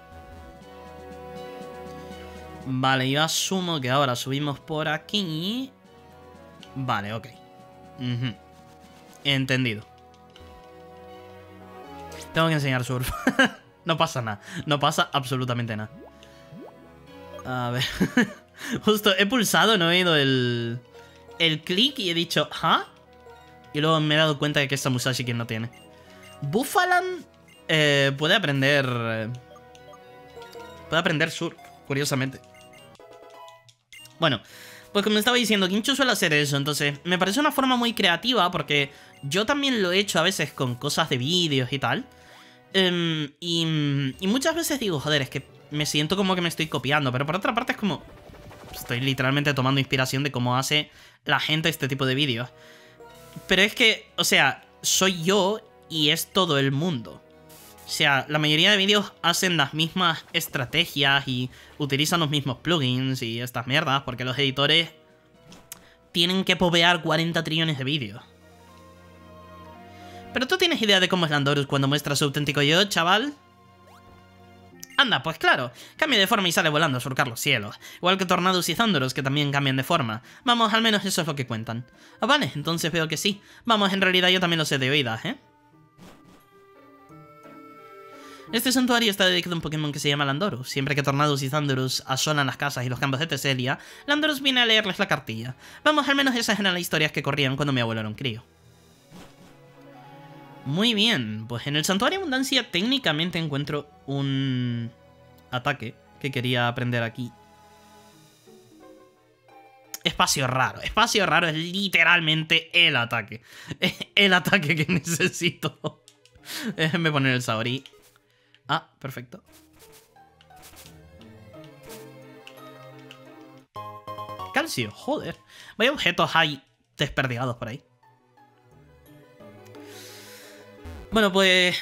Vale, yo asumo que ahora subimos por aquí. Vale, ok. Entendido. Tengo que enseñar surf. No pasa nada. No pasa absolutamente nada. A ver. Justo he pulsado, no he oído el clic y he dicho ¿ah? Y luego me he dado cuenta de que es Samusashi quien no tiene. Buffalan puede aprender... puede aprender surf, curiosamente. Bueno, pues como estaba diciendo, Ginchu suele hacer eso. Entonces me parece una forma muy creativa porque yo también lo he hecho a veces con cosas de vídeos y tal. Y muchas veces digo, joder, es que me siento como que me estoy copiando. Pero por otra parte es como... estoy literalmente tomando inspiración de cómo hace la gente este tipo de vídeos. Pero es que, o sea, soy yo y es todo el mundo. O sea, la mayoría de vídeos hacen las mismas estrategias y utilizan los mismos plugins y estas mierdas porque los editores tienen que popear 40 trillones de vídeos. ¿Pero tú tienes idea de cómo es Landorus cuando muestra su auténtico yo, chaval? Anda, pues claro, cambia de forma y sale volando a surcar los cielos. Igual que Tornadus y Thunderous, que también cambian de forma. Vamos, al menos eso es lo que cuentan. Ah, vale, entonces veo que sí. Vamos, en realidad yo también lo sé de oídas, ¿eh? Este santuario está dedicado a un Pokémon que se llama Landorus. Siempre que Tornadus y Thunderous asolan las casas y los campos de Teselia, Landorus viene a leerles la cartilla. Vamos, al menos esas eran las historias que corrían cuando mi abuelo era un crío. Muy bien, pues en el Santuario de Abundancia técnicamente encuentro un ataque que quería aprender aquí. Espacio raro. Espacio raro es literalmente el ataque. El ataque que necesito. Déjenme poner el Saori. Ah, perfecto. Calcio, joder. Vaya objetos hay desperdigados por ahí. Bueno, pues...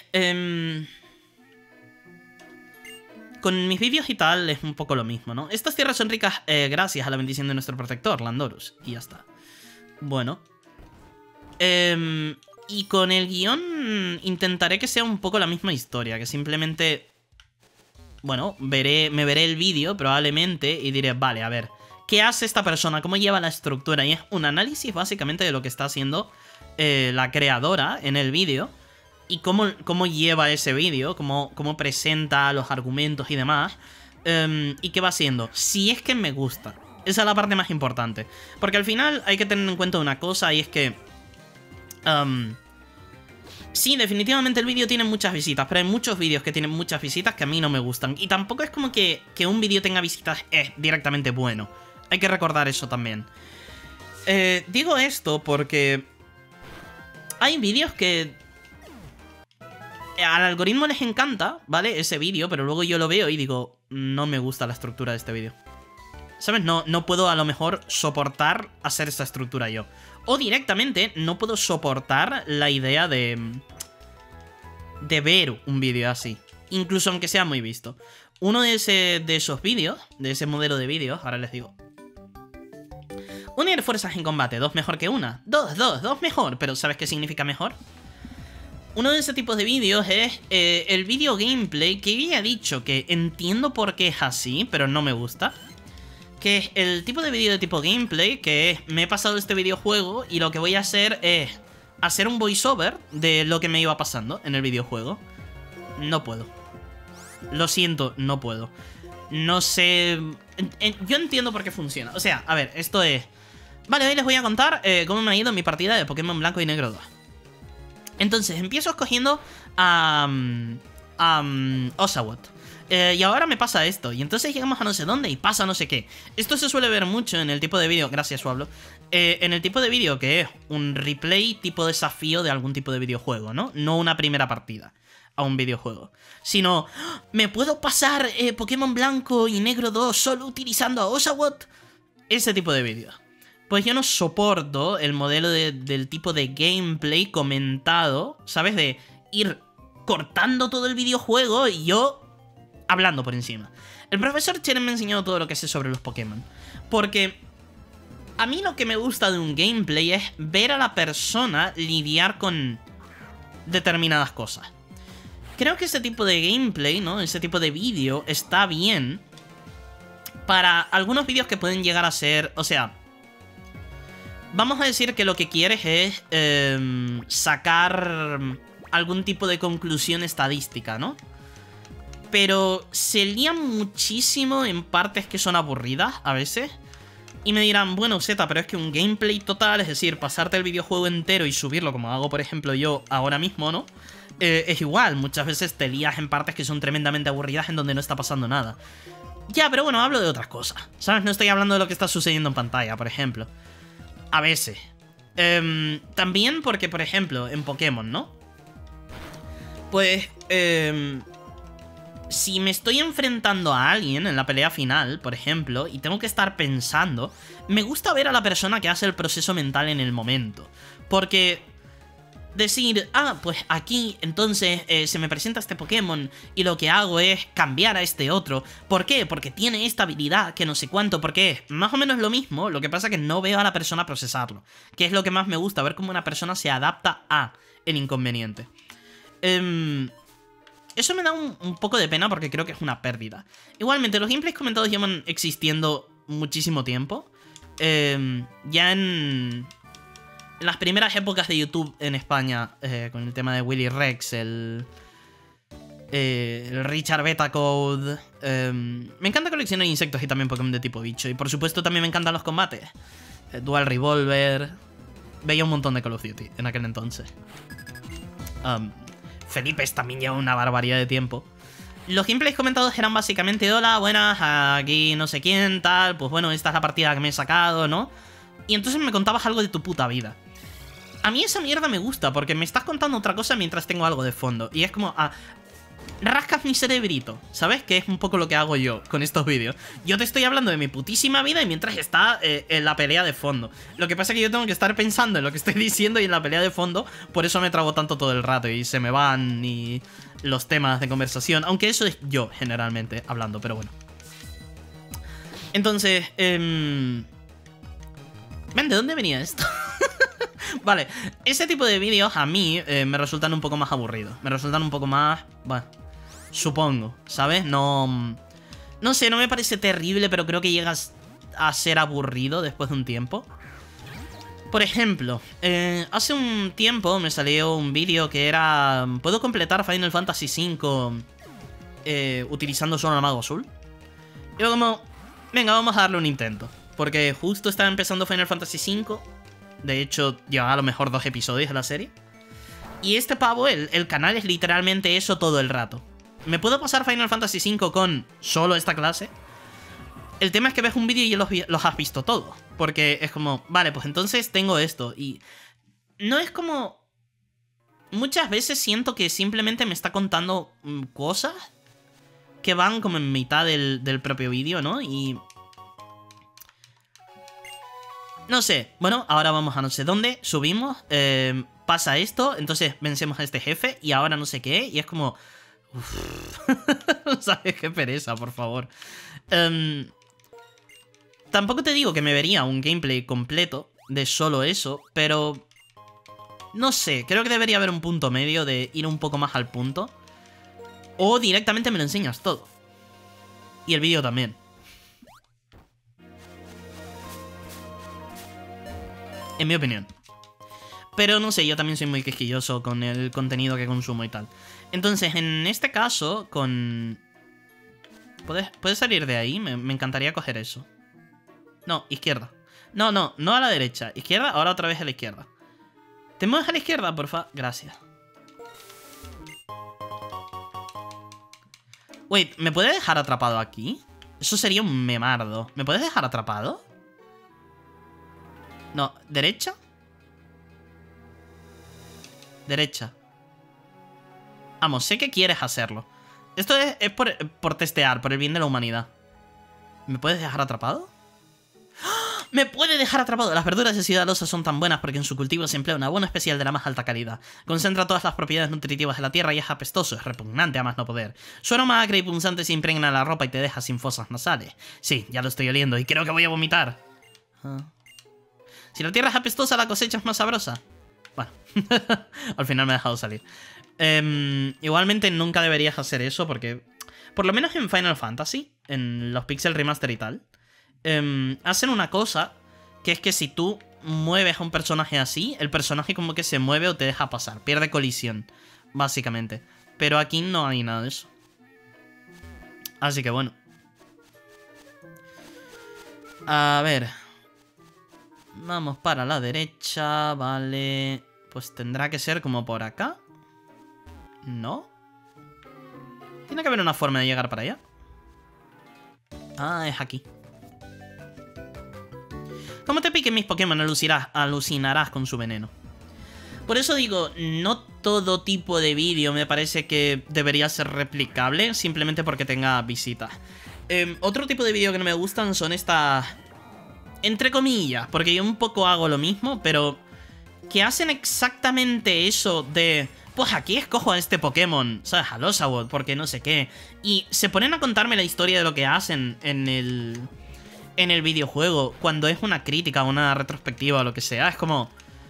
con mis vídeos y tal es un poco lo mismo, ¿no? Estas tierras son ricas gracias a la bendición de nuestro protector, Landorus. Y ya está. Bueno. Y con el guión intentaré que sea un poco la misma historia. Que simplemente... Bueno, me veré el vídeo probablemente y diré, vale, a ver, ¿qué hace esta persona? ¿Cómo lleva la estructura? Y es un análisis básicamente de lo que está haciendo la creadora en el vídeo. Y cómo lleva ese vídeo, cómo presenta los argumentos y demás. Y qué va haciendo. Si es que me gusta. Esa es la parte más importante. Porque al final hay que tener en cuenta una cosa y es que... sí, definitivamente el vídeo tiene muchas visitas, pero hay muchos vídeos que tienen muchas visitas que a mí no me gustan. Y tampoco es como que un vídeo tenga visitas es directamente bueno. Hay que recordar eso también. Digo esto porque... hay vídeos que... al algoritmo les encanta, ¿vale? Ese vídeo, pero luego yo lo veo y digo, no me gusta la estructura de este vídeo. ¿Sabes? No puedo a lo mejor soportar hacer esa estructura yo. O directamente no puedo soportar la idea de ver un vídeo así. Incluso aunque sea muy visto. Uno de esos vídeos, de ese modelo de vídeos, ahora les digo. Unir fuerzas en combate, 2 mejor que una. 2 mejor, pero ¿sabes qué significa mejor? Uno de ese tipo de vídeos es el vídeo gameplay que había dicho que entiendo por qué es así, pero no me gusta. Que es el tipo de vídeo de tipo gameplay, que es, me he pasado este videojuego y lo que voy a hacer es hacer un voiceover de lo que me iba pasando en el videojuego. No puedo. Lo siento, no puedo. No sé... yo entiendo por qué funciona. O sea, a ver, esto es... Vale, hoy les voy a contar cómo me ha ido en mi partida de Pokémon Blanco y Negro 2. Entonces, empiezo escogiendo a Oshawott. Y ahora me pasa esto. Y entonces llegamos a no sé dónde y pasa no sé qué. Esto se suele ver mucho en el tipo de vídeo... Gracias, Suablo. En el tipo de vídeo que es un replay tipo desafío de algún tipo de videojuego, ¿no? No una primera partida a un videojuego. Sino, ¿me puedo pasar Pokémon Blanco y Negro 2 solo utilizando a Oshawott? Ese tipo de vídeos. Pues yo no soporto el modelo del tipo de gameplay comentado, ¿sabes? De ir cortando todo el videojuego y yo hablando por encima. El profesor Chen me ha enseñado todo lo que sé sobre los Pokémon. Porque a mí lo que me gusta de un gameplay es ver a la persona lidiar con determinadas cosas. Creo que ese tipo de gameplay, ¿no? Ese tipo de vídeo está bien para algunos vídeos que pueden llegar a ser... O sea... Vamos a decir que lo que quieres es sacar algún tipo de conclusión estadística, ¿no? Pero se lían muchísimo en partes que son aburridas a veces. Y me dirán, bueno, Zeta, pero es que un gameplay total, es decir, pasarte el videojuego entero y subirlo como hago, por ejemplo, yo ahora mismo, ¿no? Es igual, muchas veces te lías en partes que son tremendamente aburridas en donde no está pasando nada. Ya, pero bueno, hablo de otras cosas, ¿sabes? No estoy hablando de lo que está sucediendo en pantalla, por ejemplo. A veces. También porque, por ejemplo, en Pokémon, ¿no? Pues, si me estoy enfrentando a alguien en la pelea final, por ejemplo, y tengo que estar pensando, me gusta ver a la persona que hace el proceso mental en el momento. Porque decir, pues aquí entonces se me presenta este Pokémon y lo que hago es cambiar a este otro. ¿Por qué? Porque tiene esta habilidad que no sé cuánto, porque es más o menos lo mismo, lo que pasa es que no veo a la persona procesarlo. Que es lo que más me gusta, ver cómo una persona se adapta a el inconveniente. Eso me da un poco de pena porque creo que es una pérdida. Igualmente, los gameplays comentados llevan existiendo muchísimo tiempo. Ya en las primeras épocas de YouTube en España, con el tema de Willy Rex, el Richard Betacode. Me encanta coleccionar insectos y también Pokémon de tipo bicho. Y por supuesto también me encantan los combates. Dual Revolver. Veía un montón de Call of Duty en aquel entonces. Felipe también lleva una barbaridad de tiempo. Los gameplays comentados eran básicamente: hola, buenas, aquí no sé quién, tal, pues bueno, esta es la partida que me he sacado, ¿no? Y entonces me contabas algo de tu puta vida. A mí esa mierda me gusta, porque me estás contando otra cosa mientras tengo algo de fondo. Y es como, rascas mi cerebrito, ¿sabes? Que es un poco lo que hago yo con estos vídeos. Yo te estoy hablando de mi putísima vida y mientras está en la pelea de fondo. Lo que pasa es que yo tengo que estar pensando en lo que estoy diciendo y en la pelea de fondo. Por eso me trabo tanto todo el rato y se me van y los temas de conversación. Aunque eso es yo generalmente hablando, pero bueno. Entonces, ¿ven de dónde venía esto? Vale, ese tipo de vídeos a mí me resultan un poco más aburridos. Me resultan un poco más... Bueno, supongo, ¿sabes? No sé, no me parece terrible, pero creo que llegas a ser aburrido después de un tiempo. Por ejemplo, hace un tiempo me salió un vídeo que era... ¿Puedo completar Final Fantasy V utilizando solo el mago azul? Y yo como... Venga, vamos a darle un intento. Porque justo estaba empezando Final Fantasy V. De hecho, lleva a lo mejor 2 episodios de la serie. Y este pavo, el canal es literalmente eso todo el rato. ¿Me puedo pasar Final Fantasy V con solo esta clase? El tema es que ves un vídeo y los has visto todos. Porque es como, vale, pues entonces tengo esto. Y no es como... Muchas veces siento que simplemente me está contando cosas que van como en mitad del propio vídeo, ¿no? Y... no sé, bueno, ahora vamos a no sé dónde, subimos, pasa esto, entonces vencemos a este jefe y ahora no sé qué, y es como... ¿Sabes qué pereza, por favor? Tampoco te digo que me vería un gameplay completo de solo eso, pero... no sé, creo que debería haber un punto medio de ir un poco más al punto. O directamente me lo enseñas todo. Y el vídeo también. En mi opinión. Pero no sé, yo también soy muy quisquilloso con el contenido que consumo y tal. Entonces, en este caso, con... ¿Puedes salir de ahí? Me encantaría coger eso. No, izquierda. No a la derecha. Izquierda, ahora otra vez a la izquierda. ¿Te mueves a la izquierda, porfa? Gracias. Wait, ¿me puedes dejar atrapado aquí? Eso sería un memardo. ¿Me puedes dejar atrapado? No, ¿derecha? Derecha. Vamos, sé que quieres hacerlo. Esto es por testear, por el bien de la humanidad. ¿Me puedes dejar atrapado? ¡Ah! ¡Me puede dejar atrapado! Las verduras de Ciudad Losa son tan buenas porque en su cultivo se emplea un abono especial de la más alta calidad. Concentra todas las propiedades nutritivas de la tierra y es apestoso, es repugnante a más no poder. Su aroma acre y punzante se impregna en la ropa y te deja sin fosas nasales. Sí, ya lo estoy oliendo y creo que voy a vomitar. Si la tierra es apestosa, la cosecha es más sabrosa. Bueno, al final me he dejado salir. Igualmente nunca deberías hacer eso porque... por lo menos en Final Fantasy, en los Pixel Remaster y tal, hacen una cosa que es que si tú mueves a un personaje así, el personaje como que se mueve o te deja pasar. Pierde colisión, básicamente. Pero aquí no hay nada de eso. Así que bueno. A ver... vamos para la derecha, vale. Pues tendrá que ser como por acá. ¿No? Tiene que haber una forma de llegar para allá. Ah, es aquí. Como te piquen mis Pokémon, alucinarás con su veneno. Por eso digo, no todo tipo de vídeo me parece que debería ser replicable, simplemente porque tenga visitas. Otro tipo de vídeo que no me gustan son estas... entre comillas, porque yo un poco hago lo mismo, pero que hacen exactamente eso de... pues aquí escojo a este Pokémon, ¿sabes? A Losawott, porque no sé qué. Y se ponen a contarme la historia de lo que hacen en el videojuego, cuando es una crítica, una retrospectiva o lo que sea. Es como...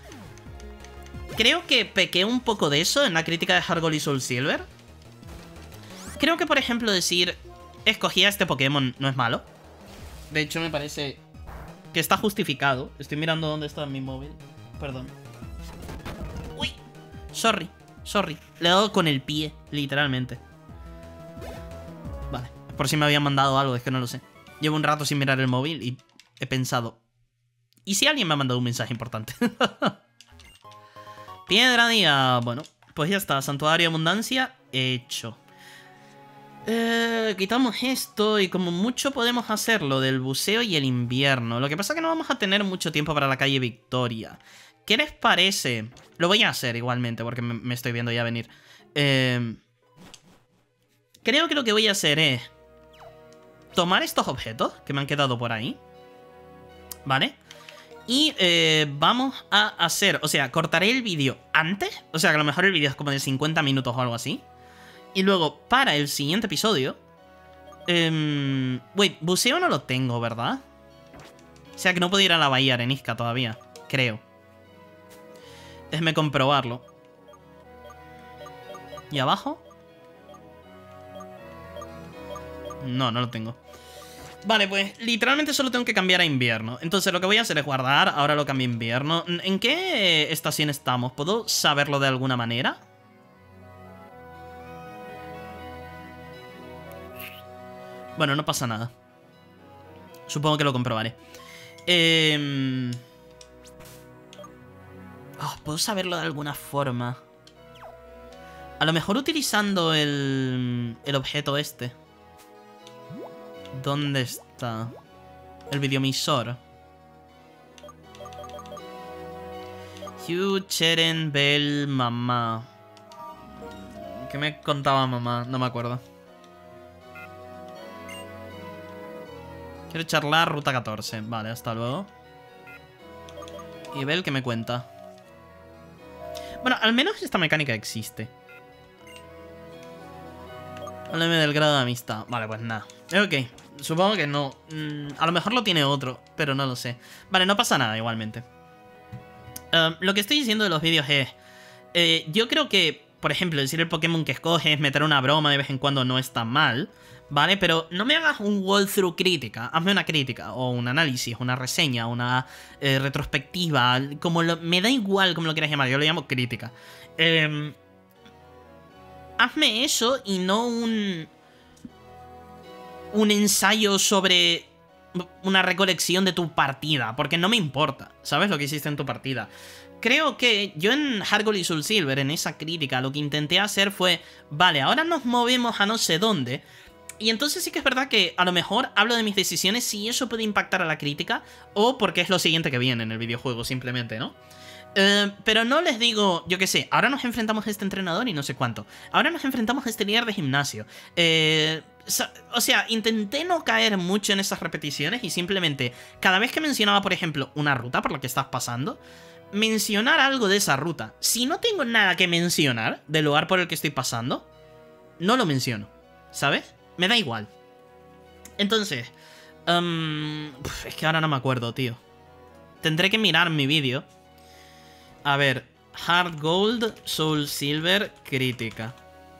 creo que pequé un poco de eso en la crítica de Heart Gold y Soul Silver. Creo que, por ejemplo, decir... escogí a este Pokémon no es malo. De hecho, me parece... que está justificado. Estoy mirando dónde está mi móvil. Perdón. Uy. Sorry. Le he dado con el pie, literalmente. Vale. Por si me habían mandado algo, es que no lo sé. Llevo un rato sin mirar el móvil y he pensado... ¿y si alguien me ha mandado un mensaje importante? Piedra día. Bueno, Pues ya está, santuario de abundancia hecho. Quitamos esto y como mucho podemos hacer lo del buceo y el invierno. Lo que pasa es que no vamos a tener mucho tiempo para la calle Victoria. ¿Qué les parece? Lo voy a hacer igualmente porque me estoy viendo ya venir. Creo que lo que voy a hacer es tomar estos objetos que me han quedado por ahí. ¿Vale? Y vamos a hacer... O sea, cortaré el vídeo antes. O sea, que a lo mejor el vídeo es como de 50 minutos o algo así. Y luego, para el siguiente episodio... Wait, buceo no lo tengo, ¿verdad? O sea, que no puedo ir a la bahía arenisca todavía. Creo. Déjeme comprobarlo. ¿Y abajo? No, no lo tengo. Vale, pues literalmente solo tengo que cambiar a invierno. Entonces lo que voy a hacer es guardar. Ahora lo cambio a invierno. ¿En qué estación estamos? ¿Puedo saberlo de alguna manera? Bueno, no pasa nada. Supongo que lo comprobaré. ¿Puedo saberlo de alguna forma? A lo mejor utilizando el objeto este. ¿Dónde está? El videoemisor. Hugh, Cheren, Bell, mamá. ¿Qué me contaba mamá? No me acuerdo. Quiero charlar, ruta 14. Vale, hasta luego. Y Bell, ¿qué me cuenta? Bueno, al menos esta mecánica existe. Háblame del grado de amistad. Vale, pues nada. Ok, supongo que no. A lo mejor lo tiene otro, pero no lo sé. Vale, no pasa nada igualmente. Lo que estoy diciendo de los vídeos es... yo creo que, por ejemplo, decir el Pokémon que escoges, meter una broma de vez en cuando no está mal, ¿vale? Pero no me hagas un walkthrough crítica. Hazme una crítica, o un análisis, una reseña, una retrospectiva. Me da igual como lo quieras llamar, yo lo llamo crítica. Hazme eso y no un ensayo sobre una recolección de tu partida, porque no me importa, ¿sabes? Lo que hiciste en tu partida. Creo que yo en Heart Gold y Soul Silver, en esa crítica, lo que intenté hacer fue, vale, ahora nos movemos a no sé dónde, y entonces sí que es verdad que a lo mejor hablo de mis decisiones si eso puede impactar a la crítica, o porque es lo siguiente que viene en el videojuego, simplemente, ¿no? Pero no les digo, yo qué sé, ahora nos enfrentamos a este entrenador y no sé cuánto. Ahora nos enfrentamos a este líder de gimnasio. O sea, intenté no caer mucho en esas repeticiones y simplemente, cada vez que mencionaba, por ejemplo, una ruta por la que estás pasando, mencionar algo de esa ruta. Si no tengo nada que mencionar del lugar por el que estoy pasando, no lo menciono, ¿sabes? Me da igual. Entonces, es que ahora no me acuerdo, tío. Tendré que mirar mi vídeo. A ver, Heart Gold, Soul Silver, crítica.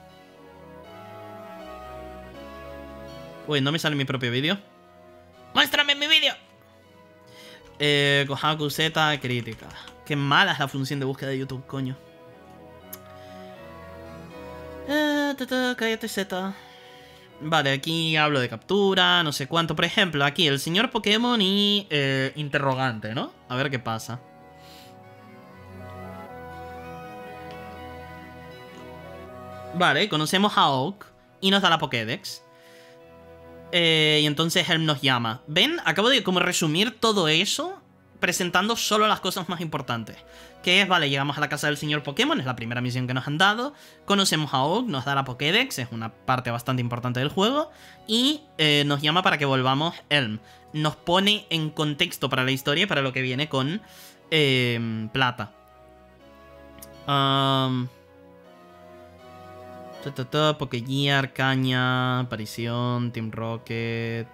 Uy, no me sale mi propio vídeo. ¡Muéstrame mi vídeo! Kohaku Z, crítica. Qué mala es la función de búsqueda de YouTube, coño. Cállate, Z. Vale, aquí hablo de captura, no sé cuánto. Por ejemplo, aquí el señor Pokémon y interrogante, ¿no? A ver qué pasa. Vale, conocemos a Oak y nos da la Pokédex. Y entonces él nos llama. ¿Ven? Acabo de como resumir todo eso presentando solo las cosas más importantes. Que es, vale, llegamos a la casa del señor Pokémon, es la primera misión que nos han dado. Conocemos a Oak, nos da la Pokédex, es una parte bastante importante del juego. Y nos llama para que volvamos Elm. Nos pone en contexto para la historia y para lo que viene con Plata. Pokégear, Caña, Aparición, Team Rocket.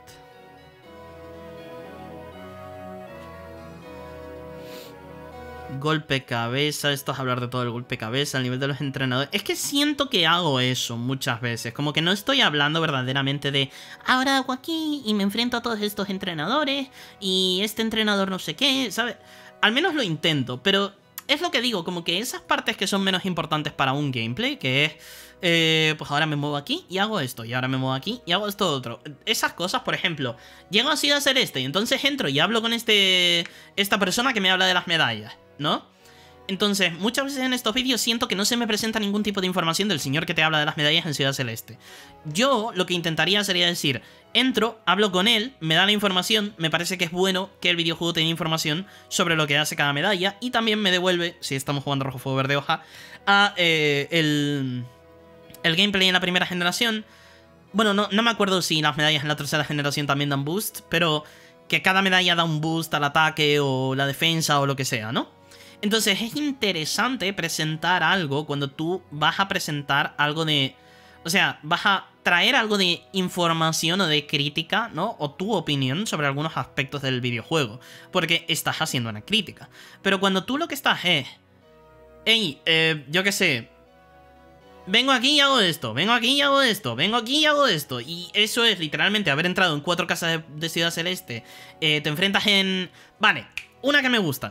Golpe cabeza, esto es hablar de todo el golpe cabeza, al nivel de los entrenadores. Es que siento que hago eso muchas veces, como que no estoy hablando verdaderamente de ahora hago aquí y me enfrento a todos estos entrenadores y este entrenador no sé qué, ¿sabes? Al menos lo intento, pero es lo que digo, como que esas partes que son menos importantes para un gameplay, que es pues ahora me muevo aquí y hago esto, y ahora me muevo aquí y hago esto otro. Esas cosas, por ejemplo, llego así a hacer y entonces entro y hablo con esta persona que me habla de las medallas, ¿no? Entonces, muchas veces en estos vídeos siento que no se me presenta ningún tipo de información del señor que te habla de las medallas en Ciudad Celeste. Yo lo que intentaría sería decir, entro, hablo con él, me da la información, me parece que es bueno que el videojuego tenga información sobre lo que hace cada medalla y también me devuelve, si estamos jugando rojo, fuego, verde, hoja, a el gameplay en la primera generación. Bueno, no me acuerdo si las medallas en la tercera generación también dan boost, pero que cada medalla da un boost al ataque o la defensa o lo que sea, ¿no? Entonces es interesante presentar algo cuando tú vas a presentar algo de... O sea, vas a traer algo de información o de crítica, ¿no? O tu opinión sobre algunos aspectos del videojuego. Porque estás haciendo una crítica. Pero cuando tú lo que estás es... Hey, yo qué sé... Vengo aquí y hago esto, vengo aquí y hago esto, vengo aquí y hago esto. Y eso es literalmente haber entrado en 4 casas de Ciudad Celeste. Te enfrentas en... Vale, una que me gusta.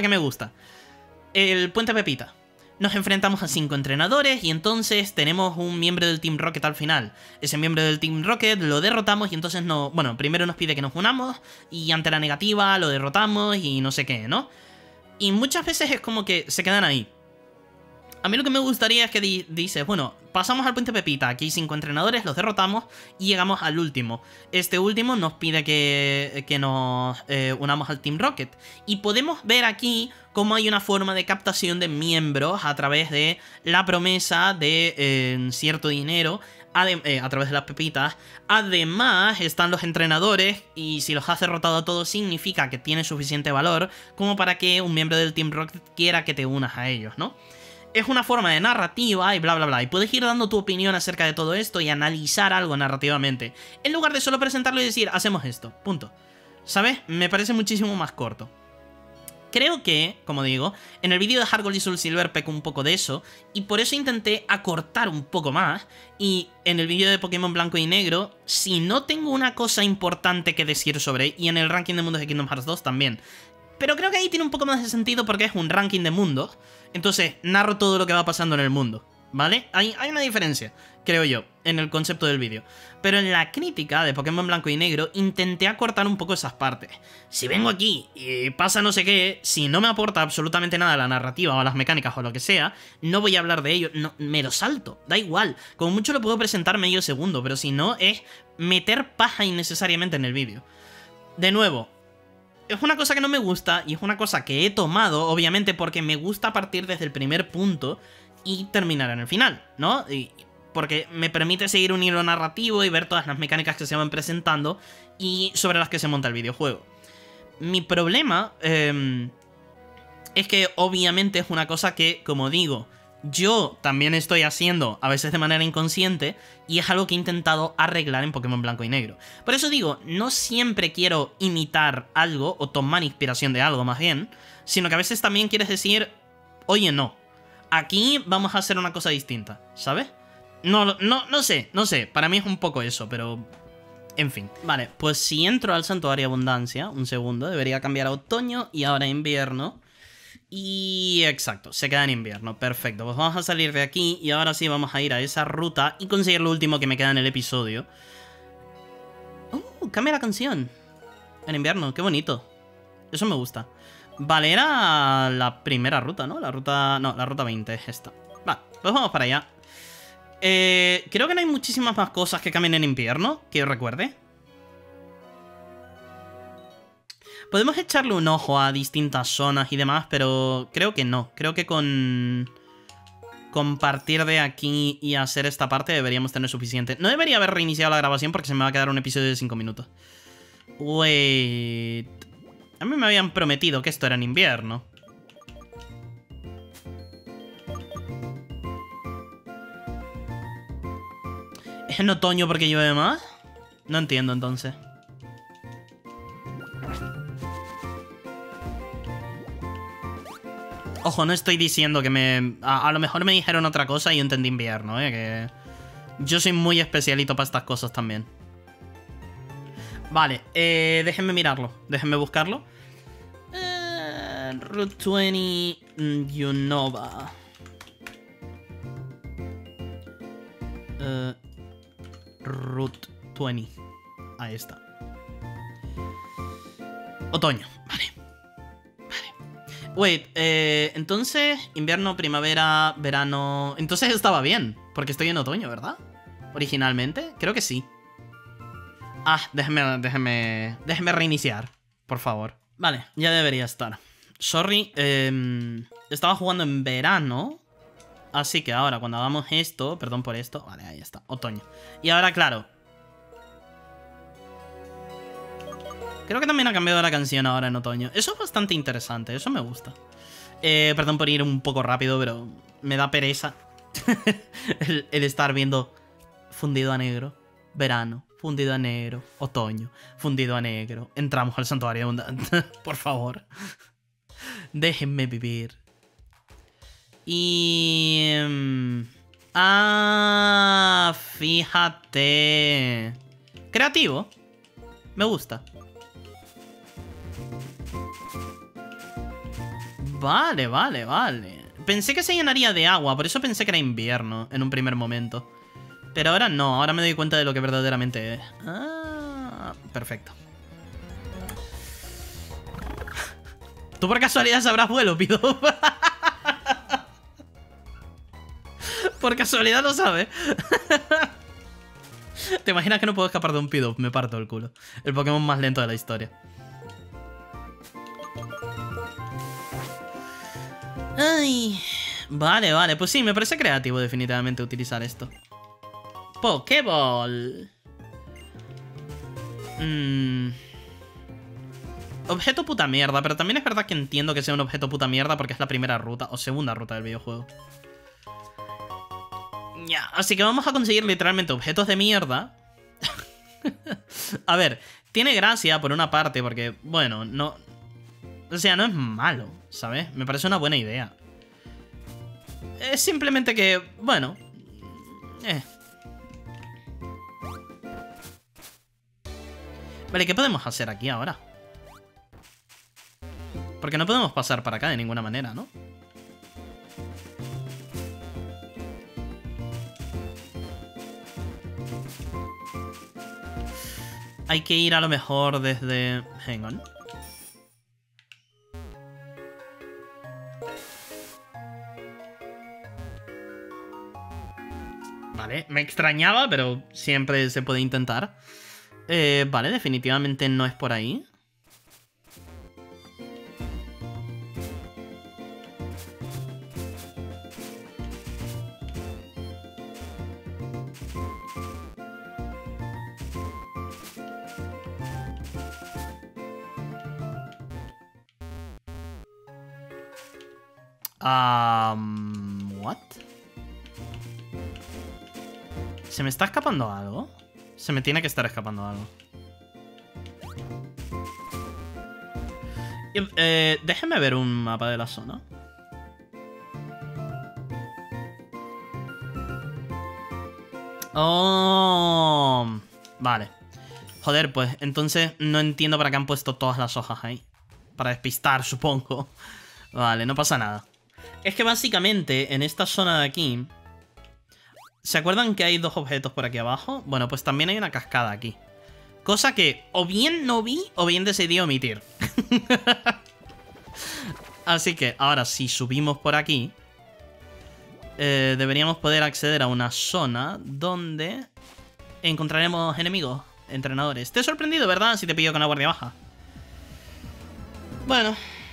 El Puente Pepita. Nos enfrentamos a 5 entrenadores y entonces tenemos un miembro del Team Rocket al final. Ese miembro del Team Rocket lo derrotamos y entonces no... Bueno, primero nos pide que nos unamos y ante la negativa lo derrotamos y no sé qué, ¿no? Y muchas veces es como que se quedan ahí. A mí lo que me gustaría es que dices, bueno, pasamos al Puente Pepita, aquí hay 5 entrenadores, los derrotamos y llegamos al último. Este último nos pide que nos unamos al Team Rocket. Y podemos ver aquí cómo hay una forma de captación de miembros a través de la promesa de cierto dinero a través de las pepitas. Además están los entrenadores y si los has derrotado a todos significa que tiene suficiente valor como para que un miembro del Team Rocket quiera que te unas a ellos, ¿no? Es una forma de narrativa y bla bla bla. Y puedes ir dando tu opinión acerca de todo esto y analizar algo narrativamente. En lugar de solo presentarlo y decir, hacemos esto, punto. ¿Sabes? Me parece muchísimo más corto. Creo que, como digo, en el vídeo de Heart Gold y Soul Silver peco un poco de eso. Y por eso intenté acortar un poco más. Y en el vídeo de Pokémon Blanco y Negro, si no tengo una cosa importante que decir sobre... Y en el ranking de mundos de Kingdom Hearts 2 también. Pero creo que ahí tiene un poco más de sentido porque es un ranking de mundos. Entonces, narro todo lo que va pasando en el mundo, ¿vale? Hay una diferencia, creo yo, en el concepto del vídeo. Pero en la crítica de Pokémon Blanco y Negro intenté acortar un poco esas partes. Si vengo aquí y pasa no sé qué, si no me aporta absolutamente nada a la narrativa o a las mecánicas o lo que sea, no voy a hablar de ello, no, me lo salto, da igual. Como mucho lo puedo presentar medio segundo, pero si no es meter paja innecesariamente en el vídeo. De nuevo... Es una cosa que no me gusta y es una cosa que he tomado, obviamente, porque me gusta partir desde el primer punto y terminar en el final, ¿no? Porque me permite seguir un hilo narrativo y ver todas las mecánicas que se van presentando y sobre las que se monta el videojuego. Mi problema es que obviamente es una cosa que, como digo, yo también estoy haciendo, a veces de manera inconsciente, y es algo que he intentado arreglar en Pokémon Blanco y Negro. Por eso digo, no siempre quiero imitar algo, o tomar inspiración de algo más bien, sino que a veces también quieres decir, oye, no, aquí vamos a hacer una cosa distinta, ¿sabes? No sé, para mí es un poco eso, pero... En fin. Vale, pues si entro al Santuario Abundancia, un segundo, debería cambiar a otoño y ahora a invierno. Y exacto, se queda en invierno, perfecto. Pues vamos a salir de aquí y ahora sí vamos a ir a esa ruta y conseguir lo último que me queda en el episodio. Cambia la canción. En invierno, qué bonito. Eso me gusta. Vale, era la primera ruta, ¿no? La ruta... No, la ruta 20 es esta. Vale, pues vamos para allá. Creo que no hay muchísimas más cosas que cambien en invierno, que yo recuerde. Podemos echarle un ojo a distintas zonas y demás, pero creo que no. Creo que con partir de aquí y hacer esta parte deberíamos tener suficiente. No debería haber reiniciado la grabación porque se me va a quedar un episodio de 5 minutos. Wait. A mí me habían prometido que esto era en invierno. ¿Es en otoño porque llueve más? No entiendo entonces. Ojo, no estoy diciendo que me... A lo mejor me dijeron otra cosa y yo entendí invierno, que... Yo soy muy especialito para estas cosas también. Vale, déjenme mirarlo. Déjenme buscarlo. Route 20... Unova. Route 20. Ahí está. Otoño, vale. Wait, entonces invierno, primavera, verano... Entonces estaba bien, porque estoy en otoño, ¿verdad? Originalmente, creo que sí. Ah, déjeme reiniciar, por favor. Vale, ya debería estar. Sorry, estaba jugando en verano. Así que ahora cuando hagamos esto, perdón por esto, vale, ahí está, otoño. Y ahora, claro, creo que también ha cambiado la canción ahora en otoño. Eso es bastante interesante, eso me gusta. Perdón por ir un poco rápido, pero me da pereza el estar viendo fundido a negro, verano, fundido a negro, otoño, fundido a negro. Entramos al santuario de abundancia. Por favor, déjenme vivir. Y... ah, fíjate. Creativo. Me gusta. Vale, vale, vale. Pensé que se llenaría de agua, por eso pensé que era invierno en un primer momento. Pero ahora no, ahora me doy cuenta de lo que verdaderamente es. Ah, perfecto. ¿Tú por casualidad sabrás vuelo, Pido? Por casualidad lo sabes. ¿Te imaginas que no puedo escapar de un Pidove? Me parto el culo. El Pokémon más lento de la historia. Ay, vale, vale. Pues sí, me parece creativo definitivamente utilizar esto. Pokéball. Objeto puta mierda, pero también es verdad que entiendo que sea un objeto puta mierda porque es la primera ruta o segunda ruta del videojuego. Ya, así que vamos a conseguir literalmente objetos de mierda. A ver, tiene gracia por una parte porque, bueno, no... O sea, no es malo, ¿sabes? Me parece una buena idea. Es simplemente que, bueno... Vale, ¿qué podemos hacer aquí ahora? Porque no podemos pasar para acá de ninguna manera, ¿no? Hay que ir a lo mejor desde... Hang on. Vale, me extrañaba, pero siempre se puede intentar. Vale, definitivamente no es por ahí. What? ¿Se me está escapando algo? Se me tiene que estar escapando algo. Déjeme ver un mapa de la zona. Oh, vale. Joder, pues entonces no entiendo para qué han puesto todas las hojas ahí. Para despistar, supongo. Vale, no pasa nada. Es que básicamente en esta zona de aquí... ¿Se acuerdan que hay dos objetos por aquí abajo? Bueno, pues también hay una cascada aquí. Cosa que o bien no vi o bien decidí omitir. Así que ahora si subimos por aquí... deberíamos poder acceder a una zona donde encontraremos enemigos, entrenadores. Te he sorprendido, ¿verdad? Si te pillo con la guardia baja. Bueno.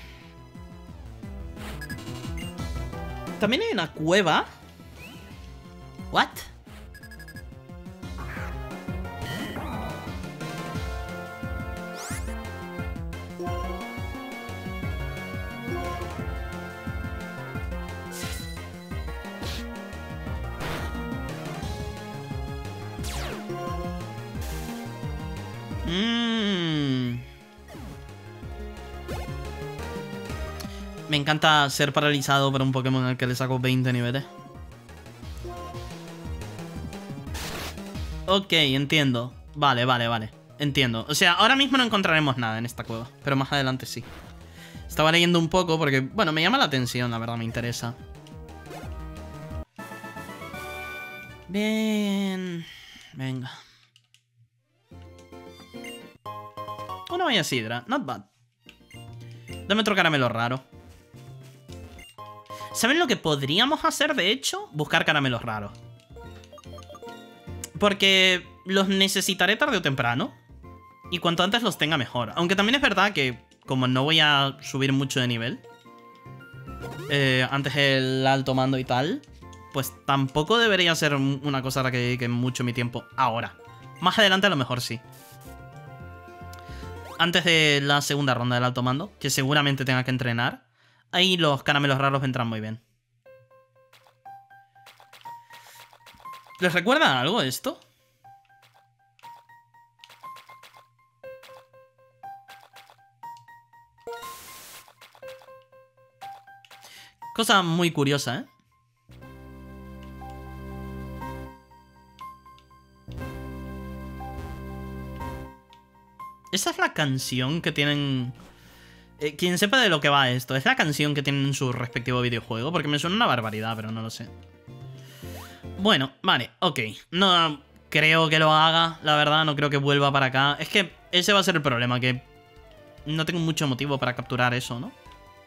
También hay una cueva. ¿What? Me encanta ser paralizado por un Pokémon al que le saco 20 niveles. Ok, entiendo. Vale, vale, vale. Entiendo. O sea, ahora mismo no encontraremos nada en esta cueva, pero más adelante sí. Estaba leyendo un poco porque, bueno, me llama la atención, la verdad, me interesa. Bien. Venga. Una valla sidra, not bad. Dame otro caramelo raro. ¿Saben lo que podríamos hacer, de hecho? Buscar caramelos raros. Porque los necesitaré tarde o temprano. Y cuanto antes los tenga, mejor. Aunque también es verdad que, como no voy a subir mucho de nivel, antes el alto mando y tal, pues tampoco debería ser una cosa a la que dedique mucho mi tiempo ahora. Más adelante a lo mejor sí. Antes de la segunda ronda del alto mando, que seguramente tenga que entrenar, ahí los caramelos raros vendrán muy bien. ¿Les recuerda algo esto? Cosa muy curiosa, ¿eh? Esa es la canción que tienen... quien sepa de lo que va esto, ¿es la canción que tienen en su respectivo videojuego? Porque me suena una barbaridad, pero no lo sé. Bueno, vale, ok. No creo que lo haga, la verdad, no creo que vuelva para acá. Es que ese va a ser el problema, que no tengo mucho motivo para capturar eso, ¿no?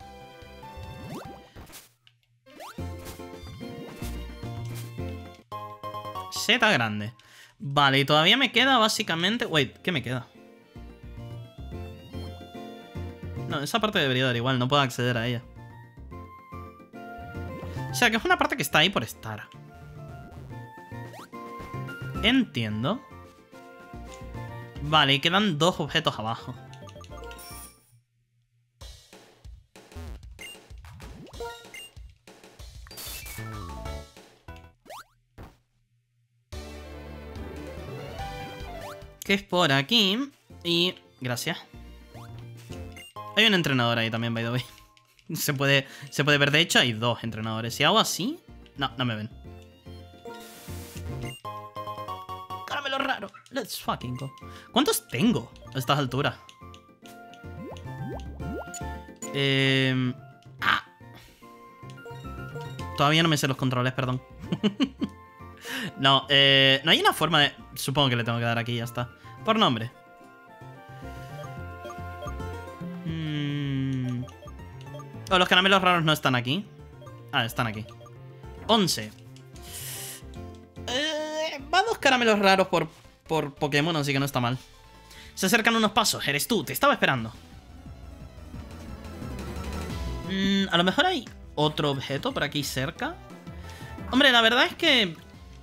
Z grande. Vale, y todavía me queda básicamente... Wait, ¿qué me queda? No, esa parte debería dar igual, no puedo acceder a ella. O sea, que es una parte que está ahí por estar. Entiendo. Vale, y quedan 2 objetos abajo. Que es por aquí. Y... gracias. Hay un entrenador ahí también, by the way. Se puede ver, de hecho, hay 2 entrenadores. Si hago así... No, no me ven. Caramelo raro. Let's fucking go. ¿Cuántos tengo a estas alturas? Todavía no me sé los controles, perdón. No, no hay una forma de... Supongo que le tengo que dar aquí y ya está. Por nombre. Oh, los caramelos raros no están aquí. Ah, están aquí. 11. Va 2 caramelos raros por Pokémon, así que no está mal. Se acercan unos pasos. Eres tú, te estaba esperando. A lo mejor hay otro objeto por aquí cerca. Hombre, la verdad es que...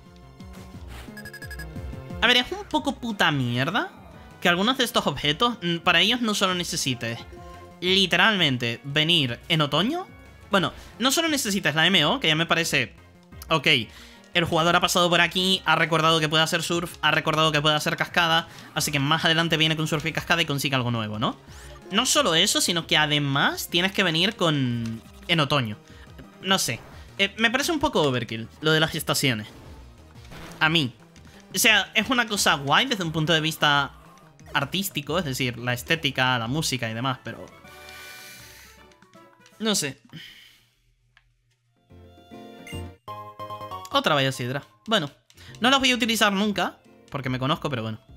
A ver, es un poco puta mierda que algunos de estos objetos, para ellos no solo necesites literalmente venir en otoño. Bueno, no solo necesitas la MO, que ya me parece... Ok, el jugador ha pasado por aquí, ha recordado que puede hacer surf, ha recordado que puede hacer cascada, así que más adelante viene con surf y cascada y consigue algo nuevo, ¿no? No solo eso, sino que además tienes que venir con... en otoño. No sé. Me parece un poco overkill lo de las estaciones. A mí. O sea, es una cosa guay desde un punto de vista artístico, es decir, la estética, la música y demás, pero... no sé. Otra valla sidra. Bueno, no las voy a utilizar nunca, porque me conozco, pero bueno.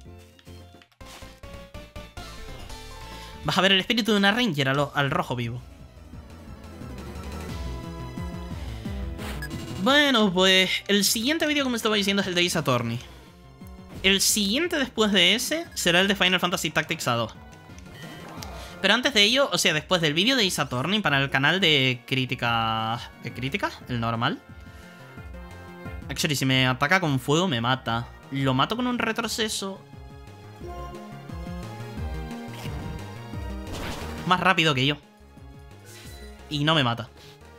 Vas a ver el espíritu de una Ranger al rojo vivo. Bueno, pues el siguiente vídeo, como estaba diciendo, es el de Ace Attorney. El siguiente después de ese será el de Final Fantasy Tactics A2. Pero antes de ello, o sea, después del vídeo de Ace Attorney para el canal de crítica... ¿De crítica? El normal. Actually, si me ataca con fuego me mata. Lo mato con un retroceso. Más rápido que yo. Y no me mata.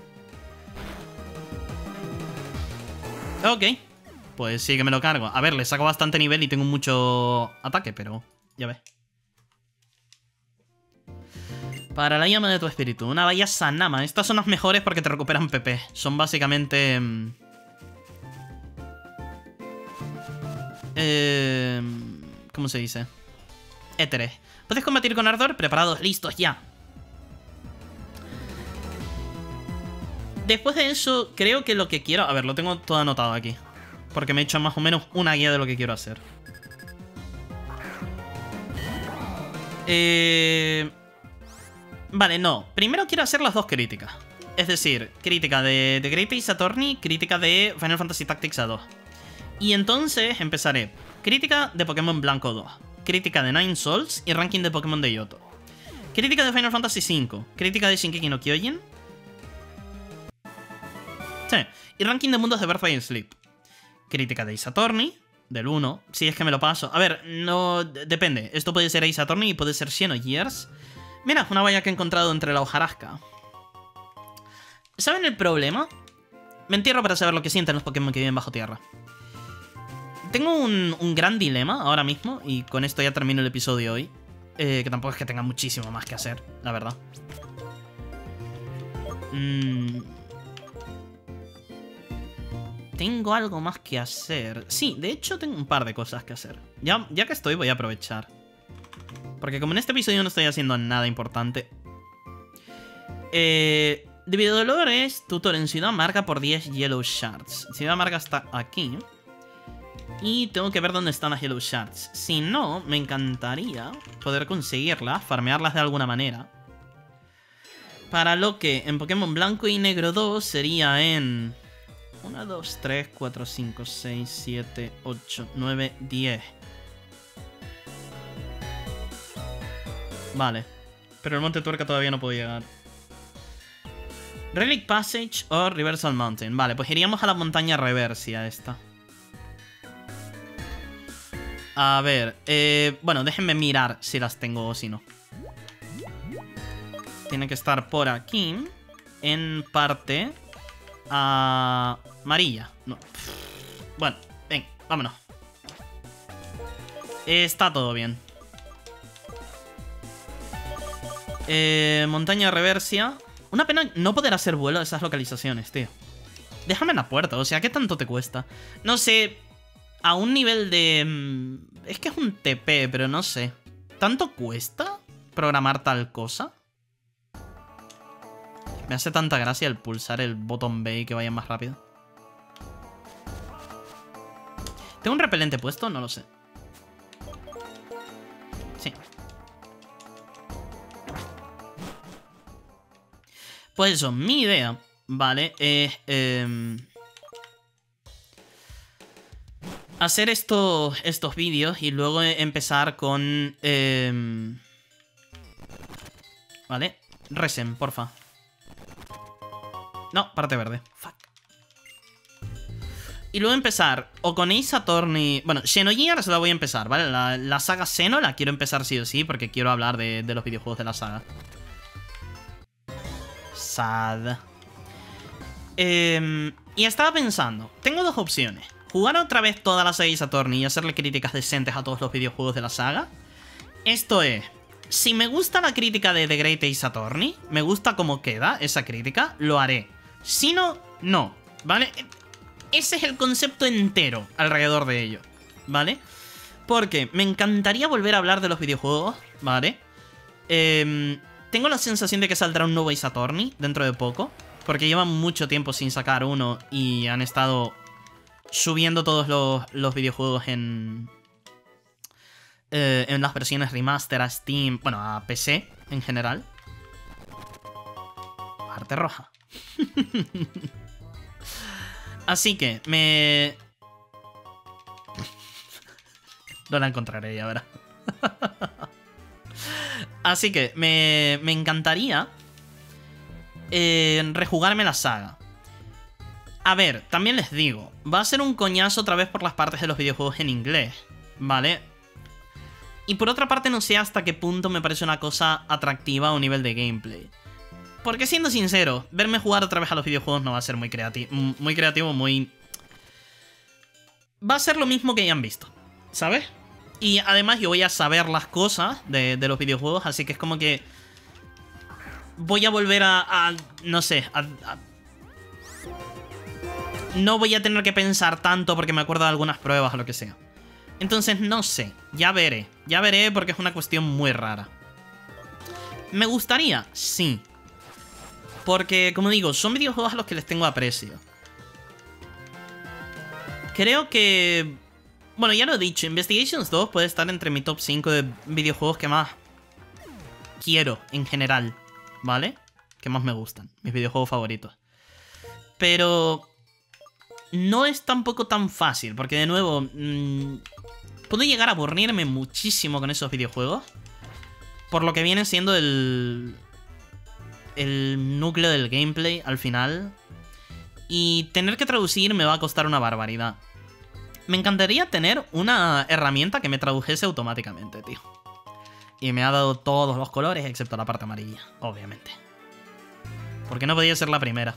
Ok. Pues sí que me lo cargo. A ver, le saco bastante nivel y tengo mucho ataque, pero ya ves. Para la llama de tu espíritu. Una valla Sanama. Estas son las mejores porque te recuperan PP. Son básicamente... ¿cómo se dice? Éteres. Puedes combatir con ardor. Preparados, listos, ya. Después de eso, creo que lo que quiero... A ver, lo tengo todo anotado aquí. Porque me he hecho más o menos una guía de lo que quiero hacer. Vale, no. Primero quiero hacer las 2 críticas. Es decir, crítica de The Great Ace Attorney, crítica de Final Fantasy Tactics A2. Y entonces empezaré crítica de Pokémon Blanco 2, crítica de Nine Souls y ranking de Pokémon de Yoto. Crítica de Final Fantasy V, crítica de Shingeki no Kyojin. Sí, y ranking de mundos de Birth by Sleep. Crítica de Ace Attorney, del 1, si es que me lo paso. A ver, no... depende. Esto puede ser Ace Attorney y puede ser Xenogears. Mira, una valla que he encontrado entre la hojarasca. ¿Saben el problema? Me entierro para saber lo que sienten los Pokémon que viven bajo tierra. Tengo un gran dilema ahora mismo, y con esto ya termino el episodio hoy. Que tampoco es que tenga muchísimo más que hacer, la verdad. Tengo algo más que hacer. Sí, de hecho tengo un par de cosas que hacer. Ya que estoy, voy a aprovechar. Porque como en este episodio no estoy haciendo nada importante. Debido a dolores, tutor en Ciudad Amarga por 10 Yellow Shards. Ciudad Amarga está aquí. Y tengo que ver dónde están las Yellow Shards. Si no, me encantaría poder conseguirlas, farmearlas de alguna manera. Para lo que en Pokémon Blanco y Negro 2 sería en... 1, 2, 3, 4, 5, 6, 7, 8, 9, 10. Vale. Pero el Monte Tuerca todavía no puedo llegar. Relic Passage o Reversal Mountain. Vale, pues iríamos a la montaña Reversia esta. A ver, bueno, déjenme mirar si las tengo o si no. Tiene que estar por aquí. En parte amarilla. No. Bueno, ven, vámonos. Está todo bien. Montaña Reversia. Una pena no poder hacer vuelo a esas localizaciones, tío. Déjame en la puerta, o sea, ¿qué tanto te cuesta? No sé, a un nivel de... Es que es un TP, pero no sé. ¿Tanto cuesta programar tal cosa? Me hace tanta gracia el pulsar el botón B y que vaya más rápido. ¿Tengo un repelente puesto? No lo sé. Sí. Pues eso, mi idea, ¿vale? Es hacer estos vídeos y luego empezar con... ¿vale? Resen, porfa. No, parte verde. Fuck. Y luego empezar o con Ace Attorney... Bueno, Xenogears la voy a empezar, ¿vale? La saga Xeno la quiero empezar sí o sí porque quiero hablar de los videojuegos de la saga. Sad. Y estaba pensando, tengo dos opciones. Jugar otra vez toda la saga Ace Attorney y hacerle críticas decentes a todos los videojuegos de la saga. Esto es, si me gusta la crítica de The Great Ace Attorney, me gusta cómo queda esa crítica, lo haré. Si no, no, ¿vale? Ese es el concepto entero alrededor de ello, ¿vale? Porque me encantaría volver a hablar de los videojuegos, ¿vale? Tengo la sensación de que saldrá un nuevo Ace Attorney dentro de poco, porque llevan mucho tiempo sin sacar uno y han estado subiendo todos los videojuegos en las versiones remaster a Steam, bueno, a PC en general. Arte roja. Así que no la encontraré ya, verá. Así que me encantaría rejugarme la saga. A ver, también les digo, va a ser un coñazo otra vez por las partes de los videojuegos en inglés, ¿vale? Y por otra parte no sé hasta qué punto me parece una cosa atractiva a un nivel de gameplay. Porque siendo sincero, verme jugar otra vez a los videojuegos no va a ser muy creativo, muy... Va a ser lo mismo que ya han visto, ¿sabes? Y además yo voy a saber las cosas de los videojuegos, así que es como que... Voy a volver no sé, no voy a tener que pensar tanto porque me acuerdo de algunas pruebas o lo que sea. Entonces no sé, ya veré porque es una cuestión muy rara. ¿Me gustaría? Sí. Porque, como digo, son videojuegos a los que les tengo aprecio. Creo que... Bueno, ya lo he dicho, Investigations 2 puede estar entre mi top 5 de videojuegos que más quiero en general, ¿vale? que más me gustan, mis videojuegos favoritos. Pero no es tampoco tan fácil, porque de nuevo, puedo llegar a aburrirme muchísimo con esos videojuegos. Por lo que viene siendo el núcleo del gameplay al final. Y tener que traducir me va a costar una barbaridad. Me encantaría tener una herramienta que me tradujese automáticamente, tío. Y me ha dado todos los colores excepto la parte amarilla, obviamente. Porque no podía ser la primera.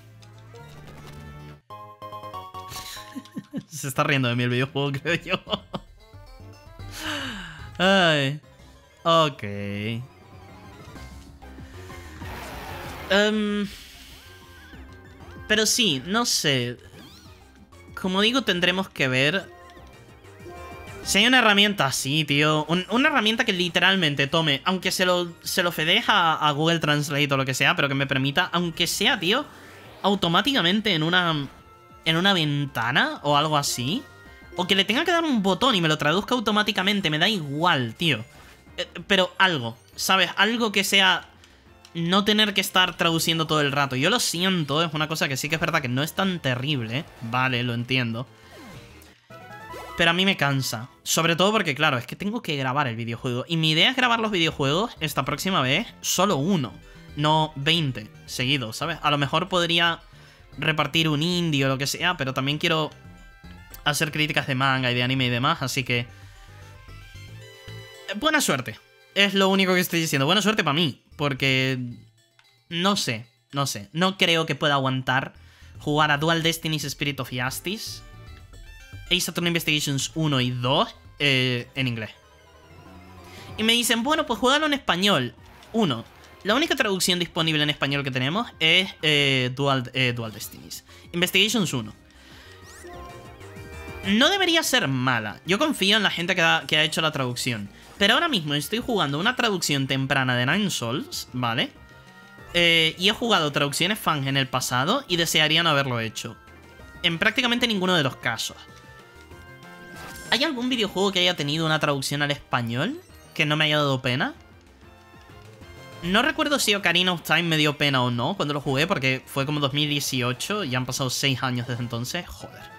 Se está riendo de mí el videojuego, creo yo. Ay. Ok. Pero sí, no sé. Como digo, tendremos que ver si hay una herramienta así, tío. Una herramienta que literalmente tome, aunque se lo fedeja a Google Translate o lo que sea, pero que me permita, aunque sea, tío, automáticamente en una ventana o algo así. O que le tenga que dar un botón y me lo traduzca automáticamente, me da igual, tío. Pero algo, ¿sabes? Algo que sea no tener que estar traduciendo todo el rato. Yo lo siento, es una cosa que sí que es verdad que no es tan terrible. Vale, lo entiendo. Pero a mí me cansa. Sobre todo porque, claro, es que tengo que grabar el videojuego. Y mi idea es grabar los videojuegos esta próxima vez solo uno, no 20 seguidos, ¿sabes? A lo mejor podría repartir un indie o lo que sea, pero también quiero hacer críticas de manga y de anime y demás, así que buena suerte. Es lo único que estoy diciendo. Buena suerte para mí, porque no sé. No creo que pueda aguantar jugar a Dual Destinies Spirit of Justice, Ace Attorney Investigations 1 y 2 en inglés. Y me dicen, bueno, pues juégalo en español. Uno, la única traducción disponible en español que tenemos es Dual Destinies Investigations 1. No debería ser mala. Yo confío en la gente que ha hecho la traducción. Pero ahora mismo estoy jugando una traducción temprana de Nine Souls, ¿vale? Y he jugado traducciones fans en el pasado y desearía no haberlo hecho. En prácticamente ninguno de los casos. ¿Hay algún videojuego que haya tenido una traducción al español que no me haya dado pena? No recuerdo si Ocarina of Time me dio pena o no cuando lo jugué, porque fue como 2018 y han pasado 6 años desde entonces. Joder.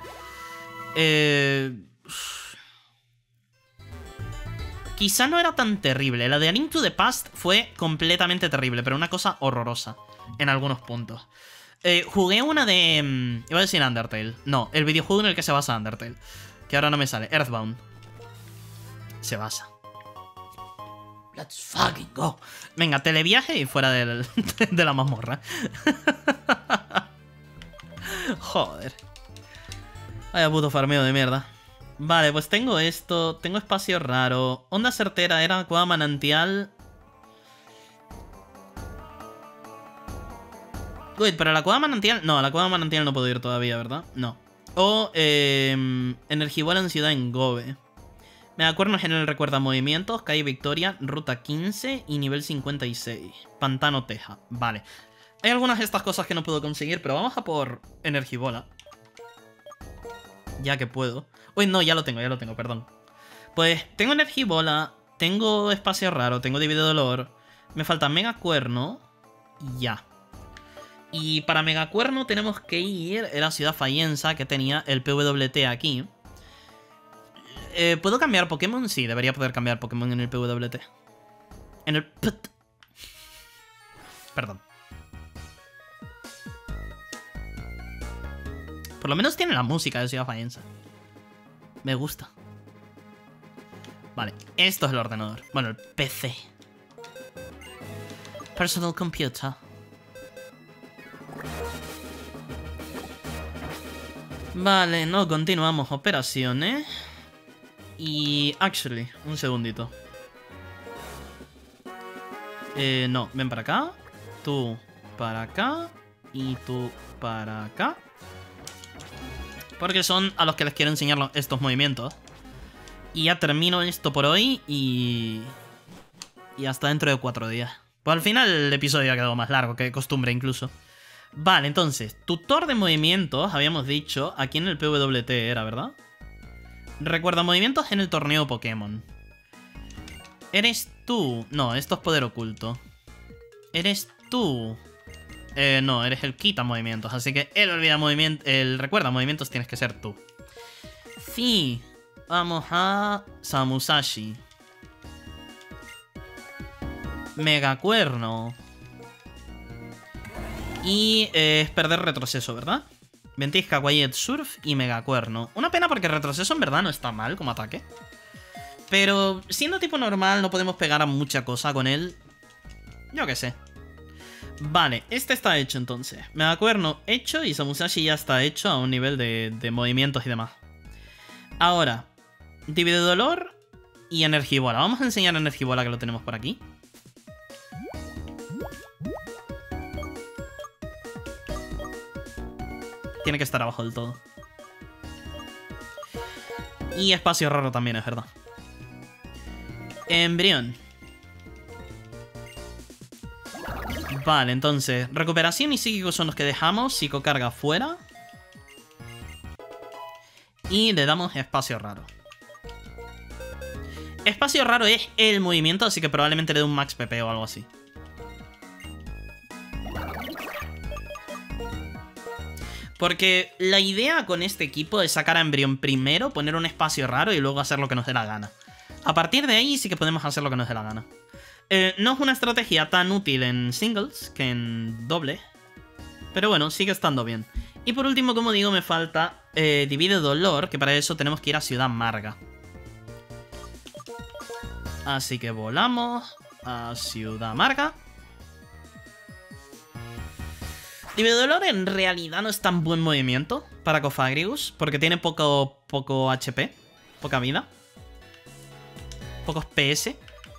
Quizá no era tan terrible. La de A Link to the Past fue completamente terrible, pero una cosa horrorosa en algunos puntos. Jugué una de... iba a decir Undertale. No, el videojuego en el que se basa Undertale, que ahora no me sale. Earthbound. Se basa. Let's fucking go. Venga, televiaje y fuera de la mazmorra. Joder. Vaya puto farmeo de mierda. Vale, pues tengo esto. Tengo espacio raro. Onda certera era cueva manantial. Wait, pero la cueva manantial... No, a la cueva manantial no puedo ir todavía, ¿verdad? No. O Energibola en Ciudad Engobe. Megacuernos en el Recuerda Movimientos, Calle Victoria, Ruta 15 y nivel 56. Pantano Teja. Vale. Hay algunas de estas cosas que no puedo conseguir, pero vamos a por Energibola. Ya que puedo. Uy, no, ya lo tengo, perdón. Pues tengo Energibola, tengo espacio raro, tengo Divide Dolor. Me falta Megacuerno y ya. Y para Megacuerno tenemos que ir a la ciudad fallenza que tenía el PWT aquí. ¿Puedo cambiar Pokémon? Sí, debería poder cambiar Pokémon en el PWT. En el... Perdón. Por lo menos tiene la música de Ciudad Fallenza. Me gusta. Vale, esto es el ordenador. Bueno, el PC. Personal Computer. Vale, no, continuamos. Operaciones. Y... Actually, un segundito. No, ven para acá. Tú para acá. Y tú para acá. Porque son a los que les quiero enseñar estos movimientos. Y ya termino esto por hoy y hasta dentro de 4 días. Pues al final el episodio ha quedado más largo que de costumbre incluso. Vale, entonces, tutor de movimientos, habíamos dicho, aquí en el PWT era, ¿verdad? Recuerda movimientos en el torneo Pokémon. ¿Eres tú? No, esto es poder oculto. ¿Eres tú? No, eres el quita movimientos. Así que el recuerda movimientos tienes que ser tú. Sí. Vamos a Samusashi. Megacuerno. Y es perder retroceso, ¿verdad? Ventisca, Quiet Surf y Megacuerno. Una pena porque retroceso en verdad no está mal como ataque. Pero siendo tipo normal no podemos pegar a mucha cosa con él. Yo qué sé. Vale, este está hecho entonces. Megacuerno hecho y Samusashi ya está hecho a un nivel de movimientos y demás. Ahora, Divide Dolor y Energibola. Vamos a enseñar Energibola que lo tenemos por aquí. Tiene que estar abajo del todo. Y espacio raro también, es verdad. Embrión. Vale, entonces, recuperación y psíquico son los que dejamos. Psicocarga fuera. Y le damos espacio raro. Espacio raro es el movimiento, así que probablemente le dé un max PP o algo así. Porque la idea con este equipo es sacar a Embrión primero, poner un espacio raro y luego hacer lo que nos dé la gana. A partir de ahí sí que podemos hacer lo que nos dé la gana. No es una estrategia tan útil en singles que en doble. Pero bueno, sigue estando bien. Y por último, como digo, me falta Divide Dolor, que para eso tenemos que ir a Ciudad Amarga. Así que volamos a Ciudad Amarga. Divide Dolor en realidad no es tan buen movimiento para Cofagrigus, porque tiene poco HP, poca vida. Pocos PS.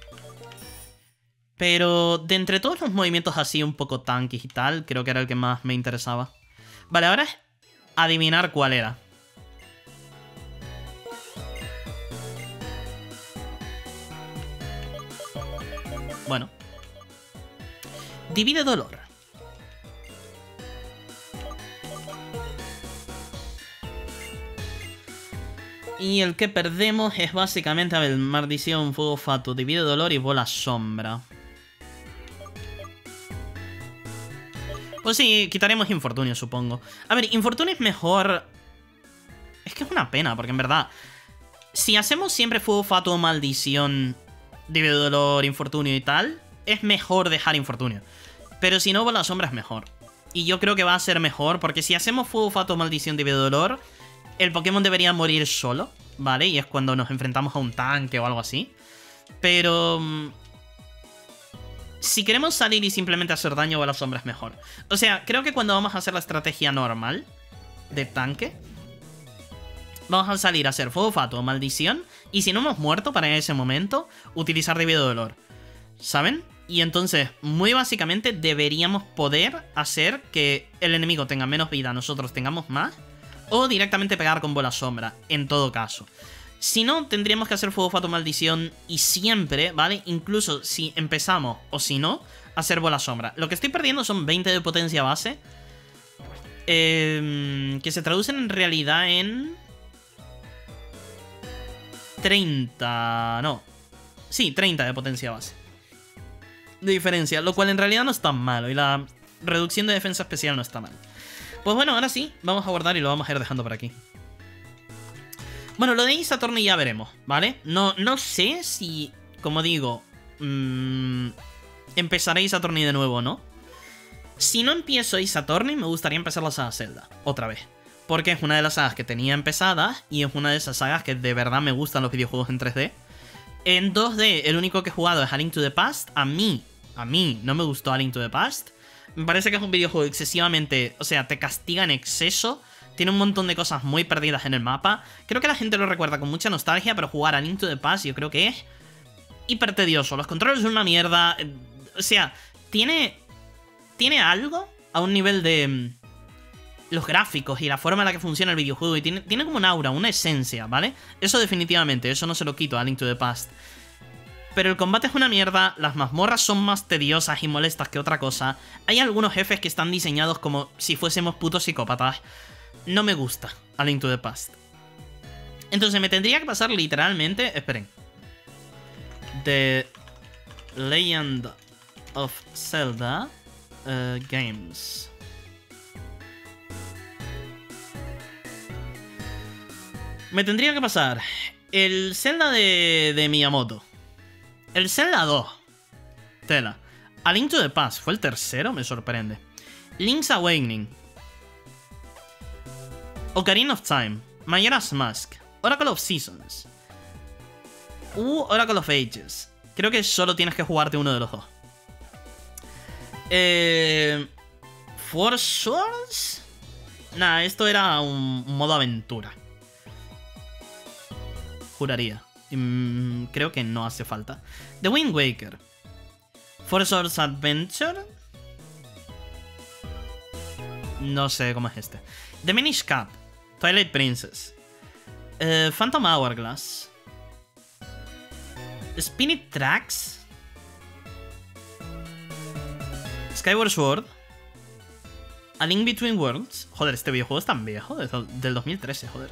Pero de entre todos los movimientos así un poco tanques y tal, creo que era el que más me interesaba. Vale, ahora es adivinar cuál era. Bueno. Divide Dolor. Y el que perdemos es básicamente, a ver, Maldición, Fuego Fatuo, Divide Dolor y Bola Sombra. Pues sí, quitaremos Infortunio, supongo. A ver, Infortunio es mejor... Es que es una pena, porque en verdad... Si hacemos siempre Fuego Fatuo, Maldición, Divide Dolor, Infortunio y tal, es mejor dejar Infortunio. Pero si no, Bola Sombra es mejor. Y yo creo que va a ser mejor, porque si hacemos Fuego Fatuo, Maldición, Divide Dolor... El Pokémon debería morir solo, ¿vale? Y es cuando nos enfrentamos a un tanque o algo así. Pero... si queremos salir y simplemente hacer daño, Bola Sombra es mejor. O sea, creo que cuando vamos a hacer la estrategia normal de tanque, vamos a salir a hacer Fuego Fatuo, Maldición, y si no hemos muerto para ese momento, utilizar Divide Dolor, ¿saben? Y entonces, muy básicamente, deberíamos poder hacer que el enemigo tenga menos vida, nosotros tengamos más, o directamente pegar con Bola Sombra, en todo caso. Si no, tendríamos que hacer Fuego Fatuo, Maldición y siempre, ¿vale? Incluso si empezamos o si no, hacer Bola Sombra. Lo que estoy perdiendo son 20 de potencia base. Que se traducen en realidad en... 30... no. Sí, 30 de potencia base. De diferencia, lo cual en realidad no es tan malo. Y la reducción de defensa especial no está mal. Pues bueno, ahora sí, vamos a guardar y lo vamos a ir dejando por aquí. Bueno, lo de Ace Attorney ya veremos, ¿vale? No sé si, como digo, empezaré Ace Attorney de nuevo, ¿no? Si no empiezo Ace Attorney, me gustaría empezar la saga Zelda, otra vez. Porque es una de las sagas que tenía empezadas y es una de esas sagas que de verdad me gustan los videojuegos en 3D. En 2D, el único que he jugado es A Link to the Past. A mí no me gustó A Link to the Past. Me parece que es un videojuego excesivamente... O sea, te castiga en exceso. Tiene un montón de cosas muy perdidas en el mapa. Creo que la gente lo recuerda con mucha nostalgia, pero jugar a Link to the Past yo creo que es hiper tedioso. Los controles son una mierda. O sea, tiene algo a un nivel de... los gráficos y la forma en la que funciona el videojuego. Y tiene como un aura, una esencia, ¿vale? Eso definitivamente, eso no se lo quito a Link to the Past. Pero el combate es una mierda, las mazmorras son más tediosas y molestas que otra cosa. Hay algunos jefes que están diseñados como si fuésemos putos psicópatas. No me gusta A Link to the Past. Entonces me tendría que pasar literalmente... Esperen. The Legend of Zelda. Games. Me tendría que pasar el Zelda de Miyamoto. El Zelda 2. Tela. A Link to the Past. ¿Fue el tercero? Me sorprende. Link's Awakening. Ocarina of Time. Majora's Mask. Oracle of Seasons. Oracle of Ages. Creo que solo tienes que jugarte uno de los dos. Four Swords. Nah, esto era un modo aventura. Juraría. Creo que no hace falta. The Wind Waker. Four Swords Adventure. No sé cómo es este. The Minish Cap. Twilight Princess. Phantom Hourglass. Spirit Tracks. Skyward Sword. A Link Between Worlds. Joder, este videojuego es tan viejo. Del 2013, joder.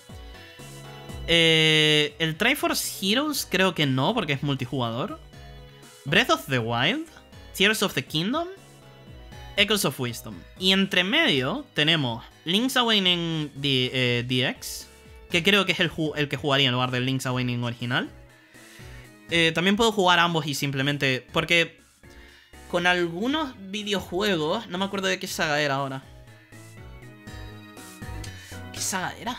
El Triforce Heroes creo que no, porque es multijugador. Breath of the Wild. Tears of the Kingdom. Echoes of Wisdom. Y entre medio tenemos Link's Awakening DX, que creo que es el que jugaría en lugar del Link's Awakening original. También puedo jugar ambos y simplemente... Porque con algunos videojuegos... No me acuerdo de qué saga era ahora. ¿Qué saga era?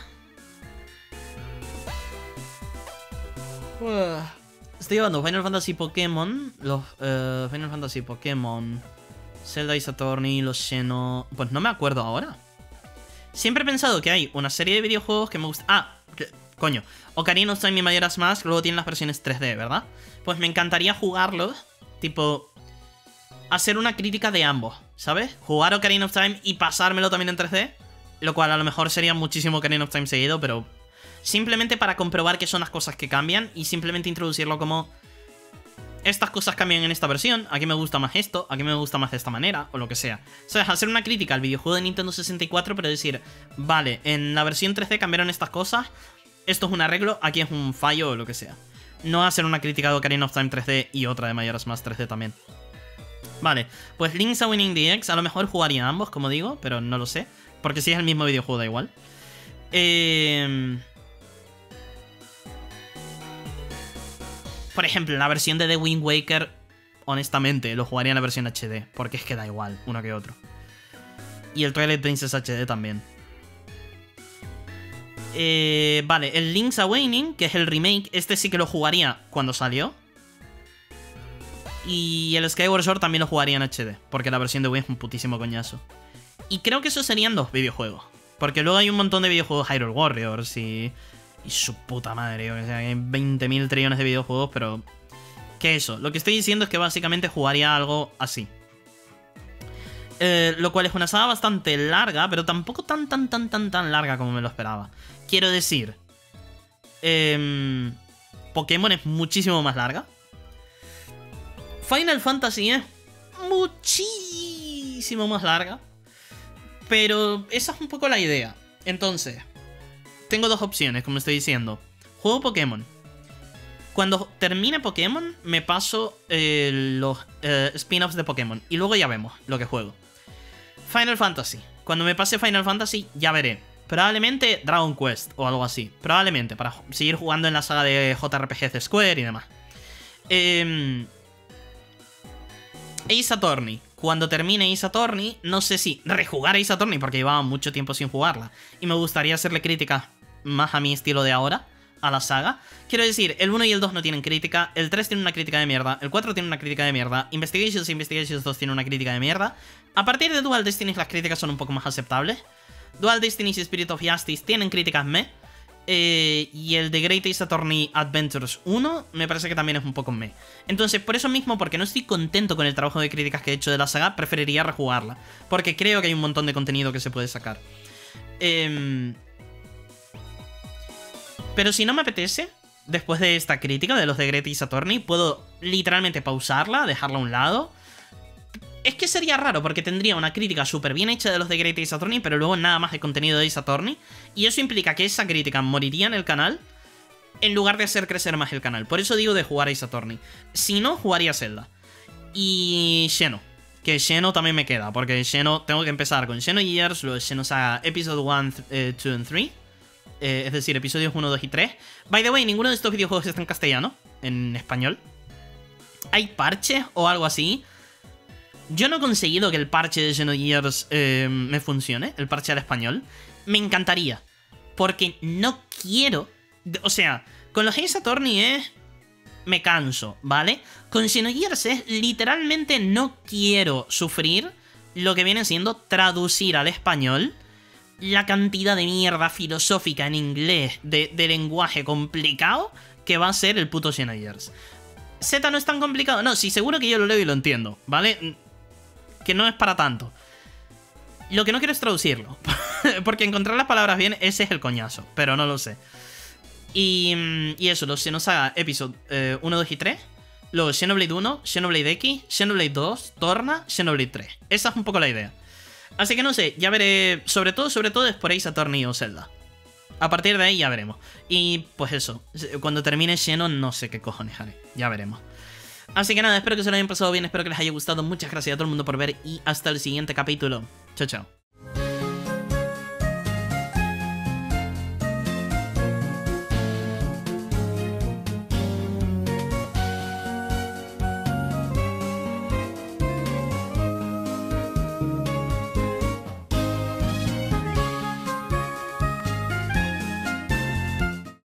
Estoy llevando Final Fantasy Pokémon. Los Final Fantasy Pokémon, Zelda Ace Attorney, los Xeno... Pues no me acuerdo ahora. Siempre he pensado que hay una serie de videojuegos que me gusta... Ah, coño. Ocarina of Time y Majora's Mask luego tienen las versiones 3D, ¿verdad? Pues me encantaría jugarlos, tipo... hacer una crítica de ambos, ¿sabes? Jugar Ocarina of Time y pasármelo también en 3D. Lo cual a lo mejor sería muchísimo Ocarina of Time seguido, pero... simplemente para comprobar qué son las cosas que cambian y simplemente introducirlo como... estas cosas cambian en esta versión, aquí me gusta más esto, aquí me gusta más de esta manera, o lo que sea. O sea, hacer una crítica al videojuego de Nintendo 64, pero decir, vale, en la versión 3D cambiaron estas cosas, esto es un arreglo, aquí es un fallo o lo que sea. No hacer una crítica de Ocarina of Time 3D y otra de Majora's Mask 3D también. Vale, pues Link's Awakening DX, a lo mejor jugaría ambos, como digo, pero no lo sé, porque si es el mismo videojuego da igual. Por ejemplo, la versión de The Wind Waker, honestamente, lo jugaría en la versión HD, porque es que da igual uno que otro. Y el Twilight Princess HD también. Vale, el Link's Awakening, que es el remake, este sí que lo jugaría cuando salió. Y el Skyward Sword también lo jugaría en HD, porque la versión de Wii es un putísimo coñazo. Y creo que esos serían dos videojuegos, porque luego hay un montón de videojuegos, Hyrule Warriors y su puta madre, o sea, hay 20.000 trillones de videojuegos, pero... ¿qué eso? Lo que estoy diciendo es que básicamente jugaría algo así. Lo cual es una saga bastante larga, pero tampoco tan larga como me lo esperaba. Quiero decir... Pokémon es muchísimo más larga. Final Fantasy es muchísimo más larga. Pero esa es un poco la idea. Entonces... tengo dos opciones, como estoy diciendo. Juego Pokémon. Cuando termine Pokémon, me paso los spin-offs de Pokémon. Y luego ya vemos lo que juego. Final Fantasy. Cuando me pase Final Fantasy, ya veré. Probablemente Dragon Quest o algo así. Probablemente, para seguir jugando en la saga de JRPGs de Square y demás. Ace Attorney. Cuando termine Ace Attorney, no sé si rejugar Ace Attorney, porque llevaba mucho tiempo sin jugarla. Y me gustaría hacerle críticas más a mi estilo de ahora, a la saga. Quiero decir, el 1 y el 2 no tienen crítica, el 3 tiene una crítica de mierda, el 4 tiene una crítica de mierda, Investigations y Investigations 2 tiene una crítica de mierda. A partir de Dual Destiny las críticas son un poco más aceptables. Dual Destiny y Spirit of Justice tienen críticas meh. Y el de Great Ace Attorney Adventures 1 me parece que también es un poco meh. Entonces, por eso mismo, porque no estoy contento con el trabajo de críticas que he hecho de la saga, preferiría rejugarla, porque creo que hay un montón de contenido que se puede sacar. Pero si no me apetece, después de esta crítica de los de Great Ace Attorney, puedo literalmente pausarla, dejarla a un lado. Es que sería raro, porque tendría una crítica súper bien hecha de los de Great Ace Attorney, pero luego nada más de contenido de Ace Attorney. Y eso implica que esa crítica moriría en el canal, en lugar de hacer crecer más el canal. Por eso digo de jugar Ace Attorney. Si no, jugaría Zelda. Y Xeno, que Xeno también me queda, porque Xeno tengo que empezar con Xenogears, luego Xenosaga Episode 1, 2 and 3. Es decir, episodios 1, 2 y 3. By the way, ninguno de estos videojuegos está en castellano, en español. ¿Hay parches o algo así? Yo no he conseguido que el parche de Xenogears me funcione, el parche al español. Me encantaría, porque no quiero... O sea, con los Ace Attorney me canso, ¿vale? Con Xenogears literalmente no quiero sufrir lo que viene siendo traducir al español la cantidad de mierda filosófica en inglés de lenguaje complicado que va a ser el puto Xenogears. Z no es tan complicado. No, sí, seguro que yo lo leo y lo entiendo, ¿vale? Que no es para tanto. Lo que no quiero es traducirlo. Porque encontrar las palabras bien, ese es el coñazo. Pero no lo sé. Y eso, los Xenosaga Episode 1, 2 y 3. Luego Xenoblade 1, Xenoblade X, Xenoblade 2, Torna, Xenoblade 3. Esa es un poco la idea. Así que no sé, ya veré. Sobre todo es por Ace Attorney o Zelda. A partir de ahí ya veremos. Y pues eso, cuando termine Xeno no sé qué cojones haré. Ya veremos. Así que nada, espero que se lo hayan pasado bien, espero que les haya gustado. Muchas gracias a todo el mundo por ver y hasta el siguiente capítulo. Chao, chao.